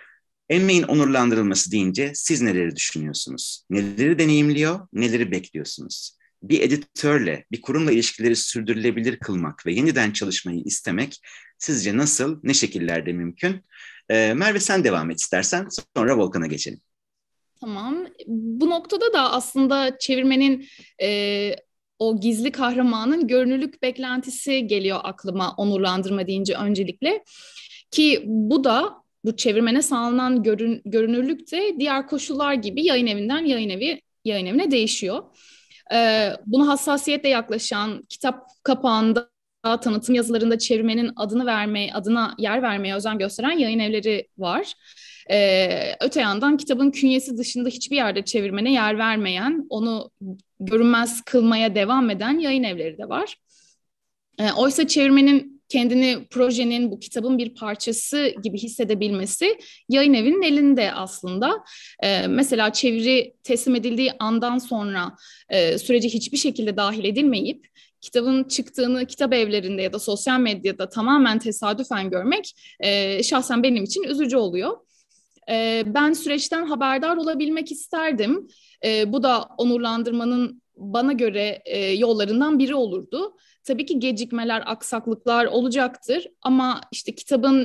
Emeğin onurlandırılması deyince siz neleri düşünüyorsunuz? Neleri deneyimliyor, neleri bekliyorsunuz? Bir editörle, bir kurumla ilişkileri sürdürülebilir kılmak ve yeniden çalışmayı istemek sizce nasıl, ne şekillerde mümkün? Merve sen devam et istersen, sonra Volkan'a geçelim. Tamam. Bu noktada da aslında çevirmenin o gizli kahramanın görünürlük beklentisi geliyor aklıma onurlandırma deyince öncelikle. Ki bu çevirmene sağlanan görünürlük de diğer koşullar gibi yayın evinden yayın evine değişiyor. Buna hassasiyetle yaklaşan, kitap kapağında, tanıtım yazılarında çevirmenin adına yer vermeye özen gösteren yayın evleri var. Öte yandan kitabın künyesi dışında hiçbir yerde çevirmene yer vermeyen, onu görünmez kılmaya devam eden yayın evleri de var. Oysa çevirmenin kendini projenin, bu kitabın bir parçası gibi hissedebilmesi yayın evinin elinde aslında. Mesela çeviri teslim edildiği andan sonra sürece hiçbir şekilde dahil edilmeyip kitabın çıktığını kitap evlerinde ya da sosyal medyada tamamen tesadüfen görmek şahsen benim için üzücü oluyor. Ben süreçten haberdar olabilmek isterdim. Bu da onurlandırmanın bana göre yollarından biri olurdu. Tabii ki gecikmeler, aksaklıklar olacaktır ama işte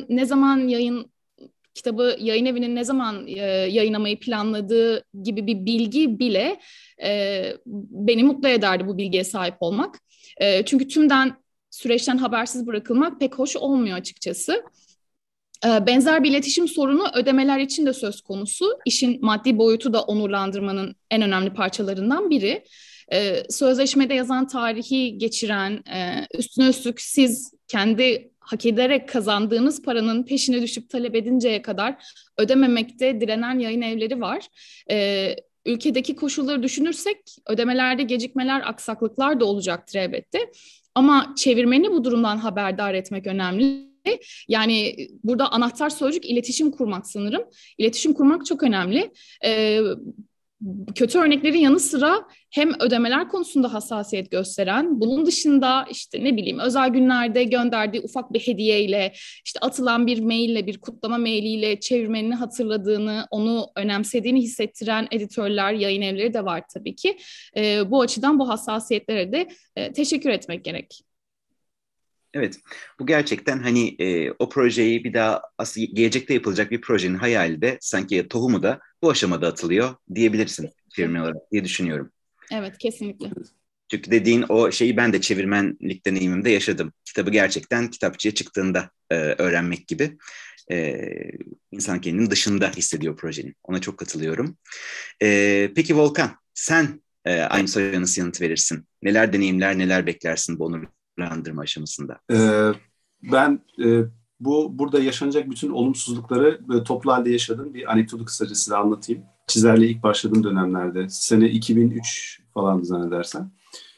kitabı yayın evinin ne zaman yayınlamayı planladığı gibi bir bilgi bile beni mutlu ederdi, bu bilgiye sahip olmak. Çünkü tümden süreçten habersiz bırakılmak pek hoş olmuyor açıkçası. Benzer bir iletişim sorunu ödemeler için de söz konusu. İşin maddi boyutu da onurlandırmanın en önemli parçalarından biri. Sözleşmede yazan tarihi geçiren, üstüne üstlük siz kendi hak ederek kazandığınız paranın peşine düşüp talep edinceye kadar ödememekte direnen yayın evleri var. Ülkedeki koşulları düşünürsek ödemelerde gecikmeler, aksaklıklar da olacaktır elbette. Ama çevirmeni bu durumdan haberdar etmek önemli. Yani burada anahtar sözcük iletişim kurmak sanırım. İletişim kurmak çok önemli. Kötü örneklerin yanı sıra hem ödemeler konusunda hassasiyet gösteren, bunun dışında işte ne bileyim özel günlerde gönderdiği ufak bir hediyeyle, işte atılan bir maille, bir kutlama mailiyle çevirmenini hatırladığını, onu önemsediğini hissettiren editörler, yayın evleri de var tabii ki. Bu açıdan bu hassasiyetlere de teşekkür etmek gerek. Evet, bu gerçekten hani o projeyi bir daha gelecekte yapılacak bir projenin hayali de sanki tohumu da bu aşamada atılıyor diyebilirsin çevirmen olarak diye düşünüyorum. Evet, kesinlikle. Çünkü dediğin o şeyi ben de çevirmenlik deneyimimde yaşadım. Kitabı gerçekten kitapçıya çıktığında öğrenmek gibi. İnsan kendini dışında hissediyor projenin. Ona çok katılıyorum. Peki Volkan, sen aynı soruya nasıl yanıt verirsin? Neler deneyimler, neler beklersin bu onurlandırma aşamasında? Ben burada yaşanacak bütün olumsuzlukları böyle toplu halde yaşadığım bir anekdotu kısaca size anlatayım. Çizerle ilk başladığım dönemlerde, sene 2003 falandı zannedersem.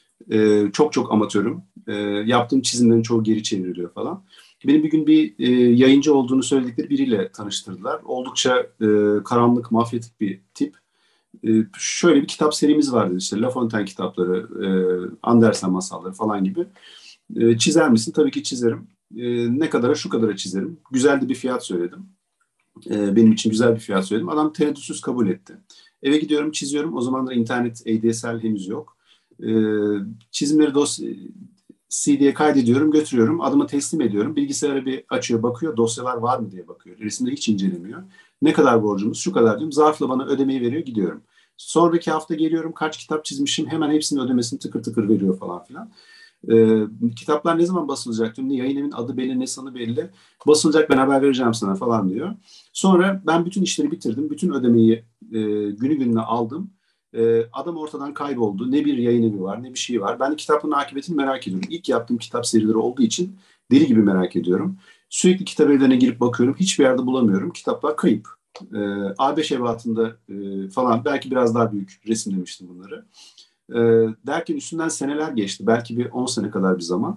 Çok çok amatörüm. Yaptığım çizimlerin çoğu geri çevriliyor falan. Benim bir gün bir yayıncı olduğunu söyledikleri biriyle tanıştırdılar. Oldukça karanlık, mafyatik bir tip. Şöyle bir kitap serimiz vardı işte La Fontaine kitapları, Andersen masalları falan gibi. Çizer misin? Tabii ki çizerim. Ne kadara? Şu kadara çizerim. Güzel de bir fiyat söyledim. Benim için güzel bir fiyat söyledim. Adam tereddütsüz kabul etti. Eve gidiyorum, çiziyorum. O zamanlar internet, ADSL henüz yok. Çizimleri CD'ye kaydediyorum, götürüyorum. Adama teslim ediyorum. Bilgisayarı bir açıyor, bakıyor. Dosyalar var mı diye bakıyor. Resimleri hiç incelemiyor. Ne kadar borcumuz? Şu kadar diyorum. Zarfla bana ödemeyi veriyor, gidiyorum. Sonraki hafta geliyorum. Kaç kitap çizmişim? Hemen hepsinin ödemesini tıkır tıkır veriyor falan filan. Kitaplar ne zaman basılacak? Ne yayın evinin adı belli, ne sanı belli. Basılacak, ben haber vereceğim sana falan diyor. Sonra ben bütün işleri bitirdim. Bütün ödemeyi günü gününe aldım. Adam ortadan kayboldu. Ne bir yayın evi var, ne bir şey var. Ben de kitabın akıbetini merak ediyorum. İlk yaptığım kitap serileri olduğu için deli gibi merak ediyorum. Sürekli kitap evlerine girip bakıyorum. Hiçbir yerde bulamıyorum. Kitaplar kayıp. A5 ebatında falan, belki biraz daha büyük resimlemiştim bunları. Derken üstünden seneler geçti. Belki bir 10 sene kadar bir zaman.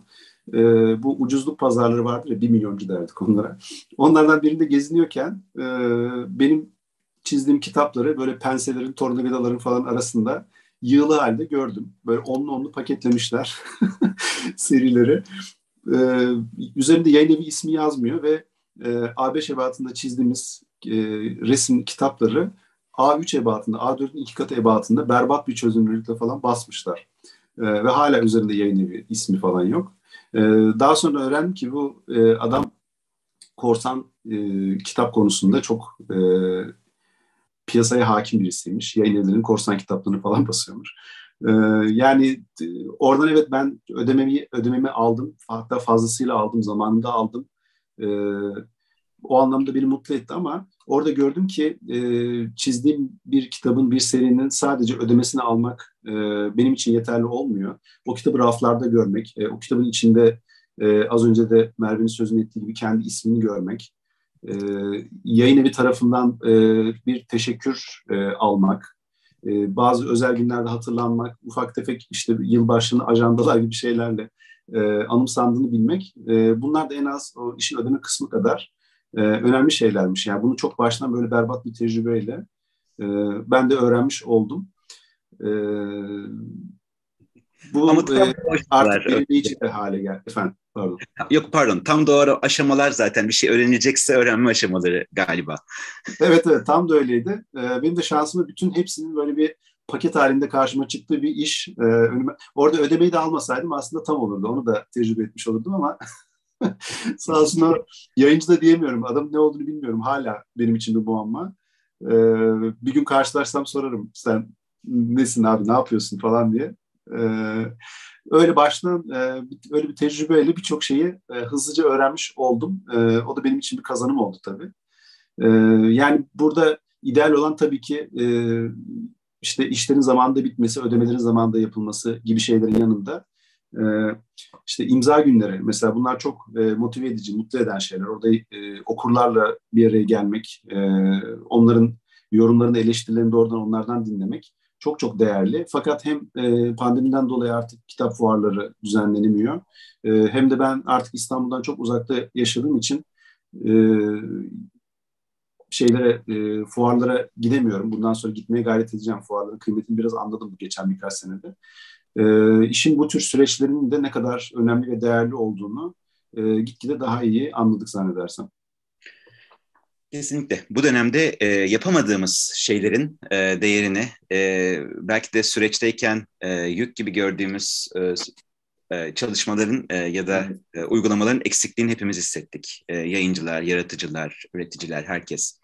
Bu ucuzluk pazarları vardır ya, 1 milyoncu derdik onlara. Onlardan birinde geziniyorken benim çizdiğim kitapları böyle penselerin, tornavidaların falan arasında yığılı halde gördüm. Böyle onlu paketlemişler serileri. Üzerinde yayın evi ismi yazmıyor ve A5 ebatında çizdiğimiz resim kitapları A3 ebatında, A4'ün 2 katı ebatında berbat bir çözünürlükle falan basmışlar. Ve hala üzerinde yayın evi ismi falan yok. Daha sonra öğrendim ki bu adam korsan kitap konusunda çok piyasaya hakim birisiymiş. Yayın evlerinin korsan kitaplarını falan basıyormuş. Yani oradan evet ben ödememi aldım. Hatta fazlasıyla aldım, zamanında aldım. O anlamda beni mutlu etti ama orada gördüm ki çizdiğim bir kitabın, bir serinin sadece ödemesini almak benim için yeterli olmuyor. O kitabı raflarda görmek, o kitabın içinde az önce de Merve'nin sözünü ettiği gibi kendi ismini görmek, yayın evi tarafından bir teşekkür almak, bazı özel günlerde hatırlanmak, ufak tefek işte yılbaşını ajandalar gibi şeylerle anımsandığını bilmek, bunlar da en az o işin ödeme kısmı kadar önemli şeylermiş. Yani bunu çok baştan böyle berbat bir tecrübeyle ben de öğrenmiş oldum. Bu Ama tam artık belirleyici de hale geldi. Efendim, pardon. Yok pardon, tam doğru aşamalar zaten bir şey öğrenilecekse öğrenme aşamaları galiba. Evet, tam da öyleydi. Benim de şansıma bütün hepsinin böyle bir paket halinde karşıma çıktığı bir iş önüme. Orada ödemeyi de almasaydım aslında tam olurdu. Onu da tecrübe etmiş olurdum ama sağ olsun o yayıncı da diyemiyorum. Adamın ne olduğunu bilmiyorum. Hala benim için bir muamma. Bir gün karşılaşsam sorarım. Sen nesin abi, ne yapıyorsun falan diye. Öyle baştan öyle bir tecrübeyle birçok şeyi hızlıca öğrenmiş oldum. O da benim için bir kazanım oldu tabii. Yani burada ideal olan tabii ki işte işlerin zamanında bitmesi, ödemelerin zamanında yapılması gibi şeylerin yanında işte imza günleri mesela, bunlar çok motive edici, mutlu eden şeyler. Orada okurlarla bir araya gelmek, onların yorumlarını, eleştirilerini doğrudan onlardan dinlemek çok çok değerli. Fakat hem pandemiden dolayı artık kitap fuarları düzenlenemiyor. Hem de ben artık İstanbul'dan çok uzakta yaşadığım için fuarlara gidemiyorum. Bundan sonra gitmeye gayret edeceğim. Fuarların kıymetini biraz anladım bu geçen birkaç senede. İşin bu tür süreçlerinin de ne kadar önemli ve değerli olduğunu gitgide daha iyi anladık zannedersem. Kesinlikle. Bu dönemde yapamadığımız şeylerin değerini belki de süreçteyken yük gibi gördüğümüz çalışmaların ya da uygulamaların eksikliğini hepimiz hissettik. Yayıncılar, yaratıcılar, üreticiler, herkes.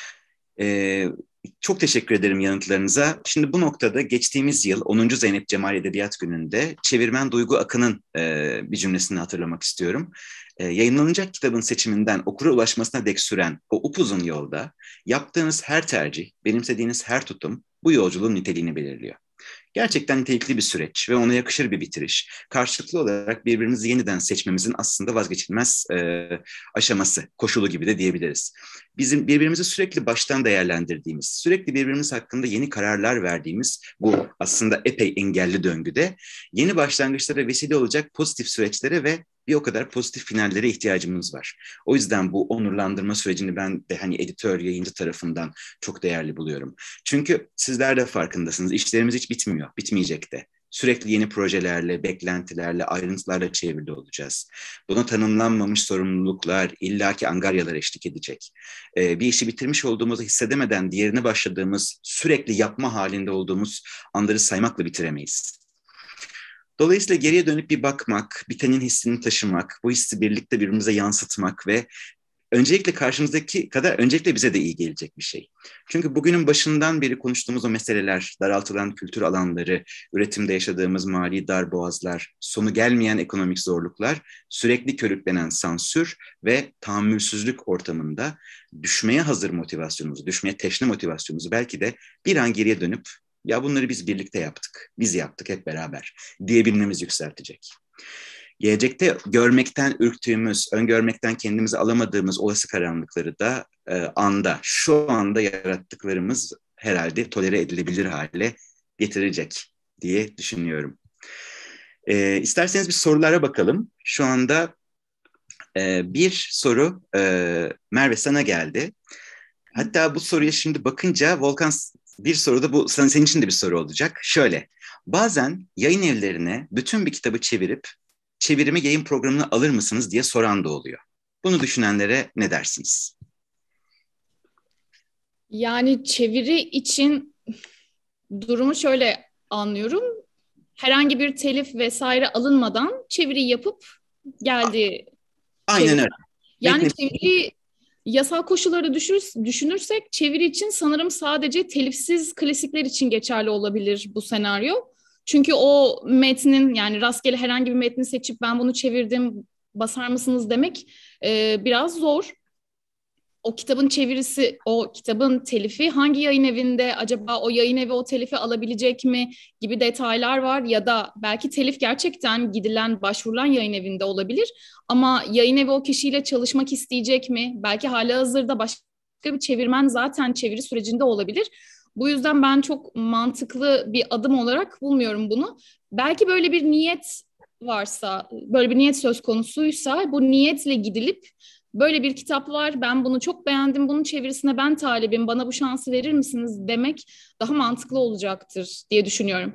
Çok teşekkür ederim yanıtlarınıza. Şimdi bu noktada geçtiğimiz yıl 10. Zeynep Cemal Edebiyat Günü'nde çevirmen Duygu Akın'ın bir cümlesini hatırlamak istiyorum. Yayınlanacak kitabın seçiminden okura ulaşmasına dek süren o upuzun yolda yaptığınız her tercih, benimsediğiniz her tutum bu yolculuğun niteliğini belirliyor. Gerçekten nitelikli bir süreç ve ona yakışır bir bitiriş. Karşılıklı olarak birbirimizi yeniden seçmemizin aslında vazgeçilmez aşaması, koşulu gibi de diyebiliriz. Bizim birbirimizi sürekli baştan değerlendirdiğimiz, sürekli birbirimiz hakkında yeni kararlar verdiğimiz bu aslında epey engelli döngüde yeni başlangıçlara vesile olacak pozitif süreçlere ve bir o kadar pozitif finallere ihtiyacımız var. O yüzden bu onurlandırma sürecini ben de hani editör, yayıncı tarafından çok değerli buluyorum. Çünkü sizler de farkındasınız. İşlerimiz hiç bitmiyor, bitmeyecek de. Sürekli yeni projelerle, beklentilerle, ayrıntılarla çevrili olacağız. Buna tanımlanmamış sorumluluklar, illaki angaryalar eşlik edecek. Bir işi bitirmiş olduğumuzu hissedemeden diğerine başladığımız, sürekli yapma halinde olduğumuz anları saymakla bitiremeyiz. Dolayısıyla geriye dönüp bir bakmak, bitenin hissini taşımak, bu hissi birlikte birbirimize yansıtmak ve öncelikle karşımızdaki kadar öncelikle bize de iyi gelecek bir şey. Çünkü bugünün başından beri konuştuğumuz o meseleler, daraltılan kültür alanları, üretimde yaşadığımız mali darboğazlar, sonu gelmeyen ekonomik zorluklar, sürekli körüklenen sansür ve tahammülsüzlük ortamında düşmeye hazır motivasyonumuzu, düşmeye teşne motivasyonumuzu belki de bir an geriye dönüp ya bunları biz birlikte yaptık, biz yaptık hep beraber diyebilmemiz yükseltecek. Gelecekte görmekten ürktüğümüz, öngörmekten kendimizi alamadığımız olası karanlıkları da şu anda yarattıklarımız herhalde tolere edilebilir hale getirecek diye düşünüyorum. İsterseniz bir sorulara bakalım. Şu anda bir soru Merve sana geldi. Hatta bu soruya şimdi bakınca Volkan, bir soru da bu senin için de bir soru olacak. Şöyle, bazen yayın evlerine bütün bir kitabı çevirip çevirimi yayın programına alır mısınız diye soran da oluyor. Bunu düşünenlere ne dersiniz? Yani çeviri için durumu şöyle anlıyorum. Herhangi bir telif vesaire alınmadan çeviri yapıp geldi Aynen çeviri. öyle. Yani Metni çeviri yasal koşulları düşünürsek çeviri için sanırım sadece telifsiz klasikler için geçerli olabilir bu senaryo. Çünkü o metnin yani rastgele herhangi bir metni seçip ben bunu çevirdim basar mısınız demek biraz zor. O kitabın çevirisi, o kitabın telifi hangi yayın evinde acaba o yayın evi o telifi alabilecek mi gibi detaylar var ya da belki telif gerçekten gidilen, başvurulan yayın evinde olabilir ama yayın evi o kişiyle çalışmak isteyecek mi? Belki halihazırda başka bir çevirmen zaten çeviri sürecinde olabilir. Bu yüzden ben çok mantıklı bir adım olarak bulmuyorum bunu. Belki böyle bir niyet varsa, böyle bir niyet söz konusuysa bu niyetle gidilip böyle bir kitap var, ben bunu çok beğendim, bunun çevirisine ben talibim, bana bu şansı verir misiniz demek daha mantıklı olacaktır diye düşünüyorum.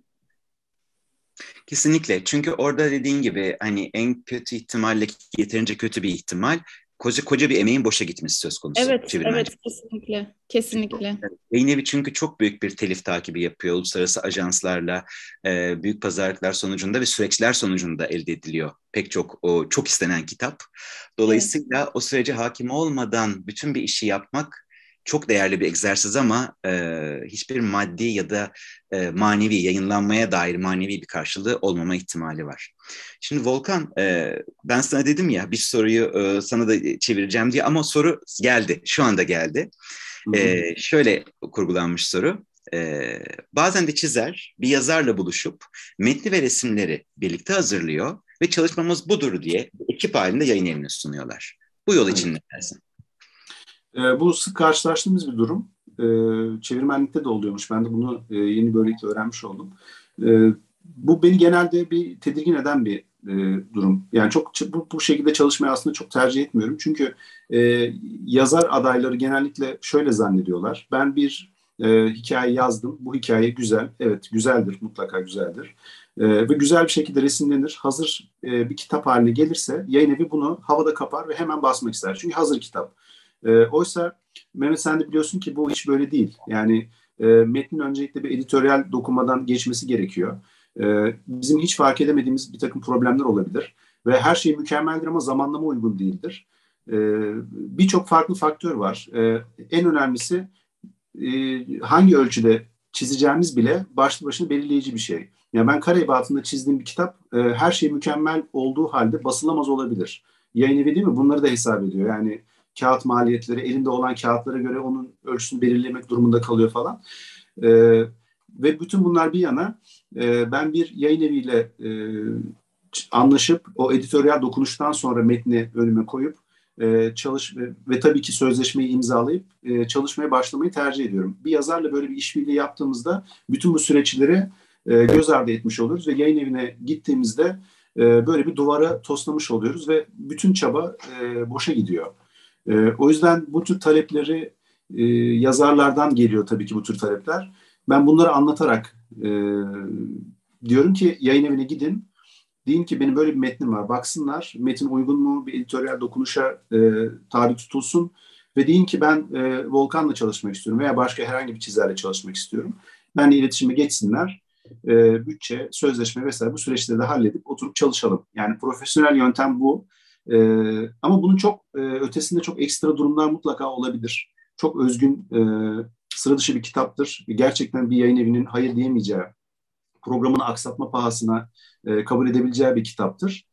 kesinlikle. Çünkü orada dediğin gibi hani en kötü ihtimalle yeterince kötü bir ihtimal koca bir emeğin boşa gitmesi söz konusu Evet, çevirmenci. evet, kesinlikle, kesinlikle. Yayın evi çünkü çok büyük bir telif takibi yapıyor. Uluslararası ajanslarla büyük pazarlıklar sonucunda ve süreçler sonucunda elde ediliyor pek çok çok istenen kitap. Evet. Dolayısıyla o sürece hakim olmadan bütün bir işi yapmak çok değerli bir egzersiz ama hiçbir maddi ya da manevi yayınlanmaya dair manevi bir karşılığı olmama ihtimali var. Şimdi Volkan, ben sana dedim ya bir soruyu sana da çevireceğim diye ama soru geldi, şu anda geldi. Şöyle kurgulanmış soru. Bazen de çizer bir yazarla buluşup metni ve resimleri birlikte hazırlıyor ve çalışmamız budur diye ekip halinde yayın evine sunuyorlar. Bu yol için Evet. ne dersin? Bu sık karşılaştığımız bir durum. Çevirmenlikte de oluyormuş. Ben de bunu yeni böylelikle öğrenmiş oldum. Bu beni genelde bir tedirgin eden bir durum. Yani bu şekilde çalışmayı aslında çok tercih etmiyorum. Çünkü yazar adayları genellikle şöyle zannediyorlar. Ben bir hikaye yazdım. Bu hikaye güzel. Evet, güzeldir. Mutlaka güzeldir. Ve güzel bir şekilde resimlenir. Hazır bir kitap haline gelirse yayın evi bunu havada kapar ve hemen basmak ister. Çünkü hazır kitap. Oysa Mehmet sen de biliyorsun ki bu iş böyle değil. Yani metnin öncelikle bir editoryal dokumadan geçmesi gerekiyor. Bizim hiç fark edemediğimiz bir takım problemler olabilir. Ve her şey mükemmeldir ama zamanlama uygun değildir. Birçok farklı faktör var. En önemlisi hangi ölçüde çizeceğimiz bile başlı başına belirleyici bir şey. Yani ben kare ebatında çizdiğim bir kitap her şey mükemmel olduğu halde basılamaz olabilir. Yayın evi değil mi? Bunları da hesap ediyor. Yani kağıt maliyetleri, elinde olan kağıtlara göre onun ölçüsünü belirlemek durumunda kalıyor falan. Ve bütün bunlar bir yana ben bir yayın eviyle anlaşıp o editoryal dokunuştan sonra metni önüme koyup ve tabii ki sözleşmeyi imzalayıp çalışmaya başlamayı tercih ediyorum. Bir yazarla böyle bir işbirliği yaptığımızda bütün bu süreçleri göz ardı etmiş oluruz ve yayın evine gittiğimizde böyle bir duvara toslamış oluyoruz ve bütün çaba boşa gidiyor. O yüzden bu tür talepleri yazarlardan geliyor tabii ki bu tür talepler. Ben bunları anlatarak diyorum ki yayın evine gidin. Deyin ki benim böyle bir metnim var. Baksınlar metin uygun mu bir editoryal dokunuşa tabi tutulsun. Ve deyin ki ben Volkan'la çalışmak istiyorum veya başka herhangi bir çizerle çalışmak istiyorum. Benle iletişime geçsinler. Bütçe, sözleşme vesaire bu süreçleri de halledip oturup çalışalım. Yani profesyonel yöntem bu. Ama bunun çok ötesinde çok ekstra durumlar mutlaka olabilir. Çok özgün, sıra dışı bir kitaptır. Gerçekten bir yayın evinin hayır diyemeyeceği, programını aksatma pahasına kabul edebileceği bir kitaptır.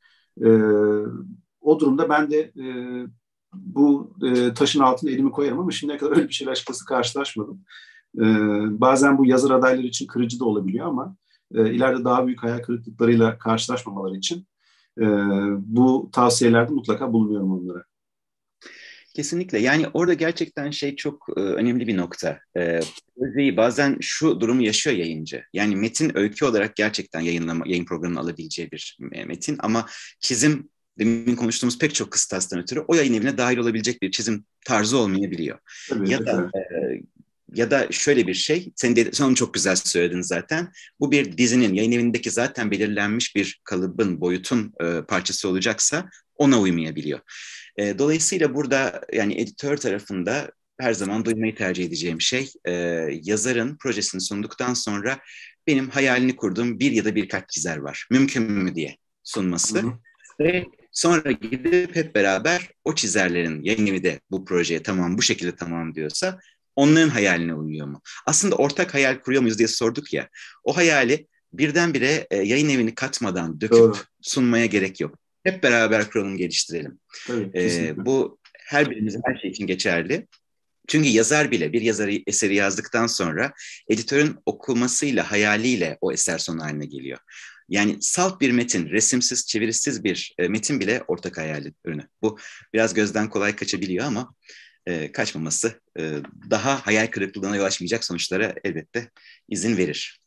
O durumda ben de bu taşın altına elimi koyarım ama şimdiye kadar öyle bir şeyle açıkçası karşılaşmadım. Bazen bu yazar adayları için kırıcı da olabiliyor ama ileride daha büyük hayal kırıklıklarıyla karşılaşmamaları için bu tavsiyelerde mutlaka bulunuyorum onlara. Kesinlikle. Yani orada gerçekten şey çok önemli bir nokta. Bazen şu durumu yaşıyor yayıncı. Yani metin öykü olarak gerçekten yayın programına alabileceği bir metin ama çizim demin konuştuğumuz pek çok kıstastan ötürü o yayın evine dahil olabilecek bir çizim tarzı olmayabiliyor. Tabii, Ya da evet. Ya da şöyle bir şey, sen onu çok güzel söyledin zaten. Bu bir dizinin yayın evindeki zaten belirlenmiş bir kalıbın, boyutun parçası olacaksa ona uymayabiliyor. Dolayısıyla burada yani editör tarafında her zaman duymayı tercih edeceğim şey, yazarın projesini sunduktan sonra benim hayalini kurduğum bir ya da birkaç çizer var. Mümkün mü diye sunması. Ve sonra gidip hep beraber o çizerlerin yayın evi de bu projeye tamam, bu şekilde tamam diyorsa onların hayaline uyuyor mu? Aslında ortak hayal kuruyor muyuz diye sorduk ya. O hayali birdenbire yayın evini katmadan döküp sunmaya gerek yok. Hep beraber kuralım, geliştirelim. Tabii, bu her birimizin her şey için geçerli. Çünkü yazar bile bir yazarı eseri yazdıktan sonra editörün okumasıyla, hayaliyle o eser son haline geliyor. Yani salt bir metin, resimsiz, çevirisiz bir metin bile ortak hayalin ürünü. Bu biraz gözden kolay kaçabiliyor ama kaçmaması daha hayal kırıklığına yol açmayacak sonuçlara elbette izin verir.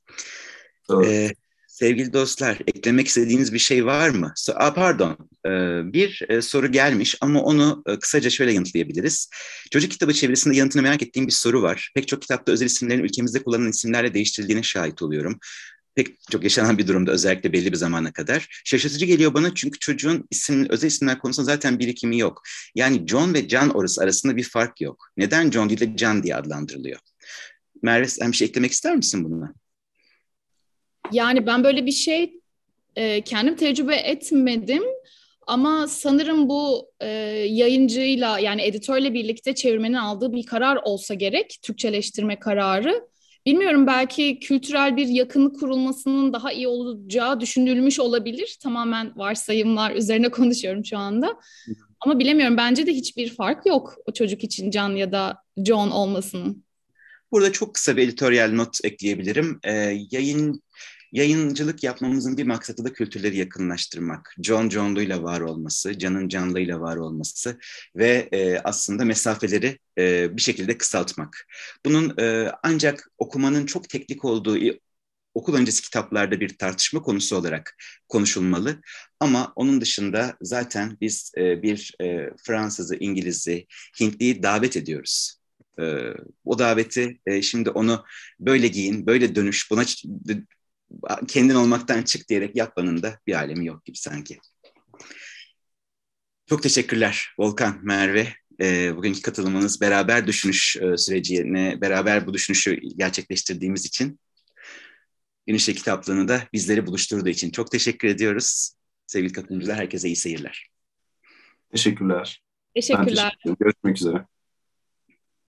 Sevgili dostlar, eklemek istediğiniz bir şey var mı? Pardon, bir soru gelmiş ama onu kısaca şöyle yanıtlayabiliriz. Çocuk kitabı çevirisinde yanıtını merak ettiğim bir soru var. Pek çok kitapta özel isimlerin ülkemizde kullanılan isimlerle değiştirildiğine şahit oluyorum. Pek çok yaşanan bir durumda, özellikle belli bir zamana kadar. Şaşırtıcı geliyor bana çünkü çocuğun özel isimler konusunda zaten birikimi yok. Yani John ve Can arasında bir fark yok. Neden John değil de Can diye adlandırılıyor? Merve, sen bir şey eklemek ister misin buna? Yani ben böyle bir şey kendim tecrübe etmedim ama sanırım bu yayıncıyla, yani editörle birlikte çevirmenin aldığı bir karar olsa gerek, Türkçeleştirme kararı. Bilmiyorum, belki kültürel bir yakınlık kurulmasının daha iyi olacağı düşünülmüş olabilir. Tamamen varsayımlar üzerine konuşuyorum şu anda. Ama bilemiyorum, bence de hiçbir fark yok o çocuk için Can ya da John olmasının. Burada çok kısa bir editoryal not ekleyebilirim. Yayıncılık yapmamızın bir maksadı da kültürleri yakınlaştırmak. John'luyla var olması, Can'ın Can'lıyla var olması ve aslında mesafeleri bir şekilde kısaltmak. Bunun ancak okumanın çok teknik olduğu okul öncesi kitaplarda bir tartışma konusu olarak konuşulmalı. Ama onun dışında zaten biz bir Fransız'ı, İngiliz'i, Hintli'yi davet ediyoruz. O daveti şimdi onu böyle giyin, böyle dönüş, buna kendin olmaktan çık diyerek yapmanın da bir alemi yok gibi sanki. Çok teşekkürler Volkan, Merve. Bugünkü katılımınız, beraber düşünüş sürecine, beraber bu düşünüşü gerçekleştirdiğimiz için, Günüşe Kitaplığı'nı da bizleri buluşturduğu için çok teşekkür ediyoruz. Sevgili katılımcılar, herkese iyi seyirler. Teşekkürler. Teşekkürler. Görüşmek üzere.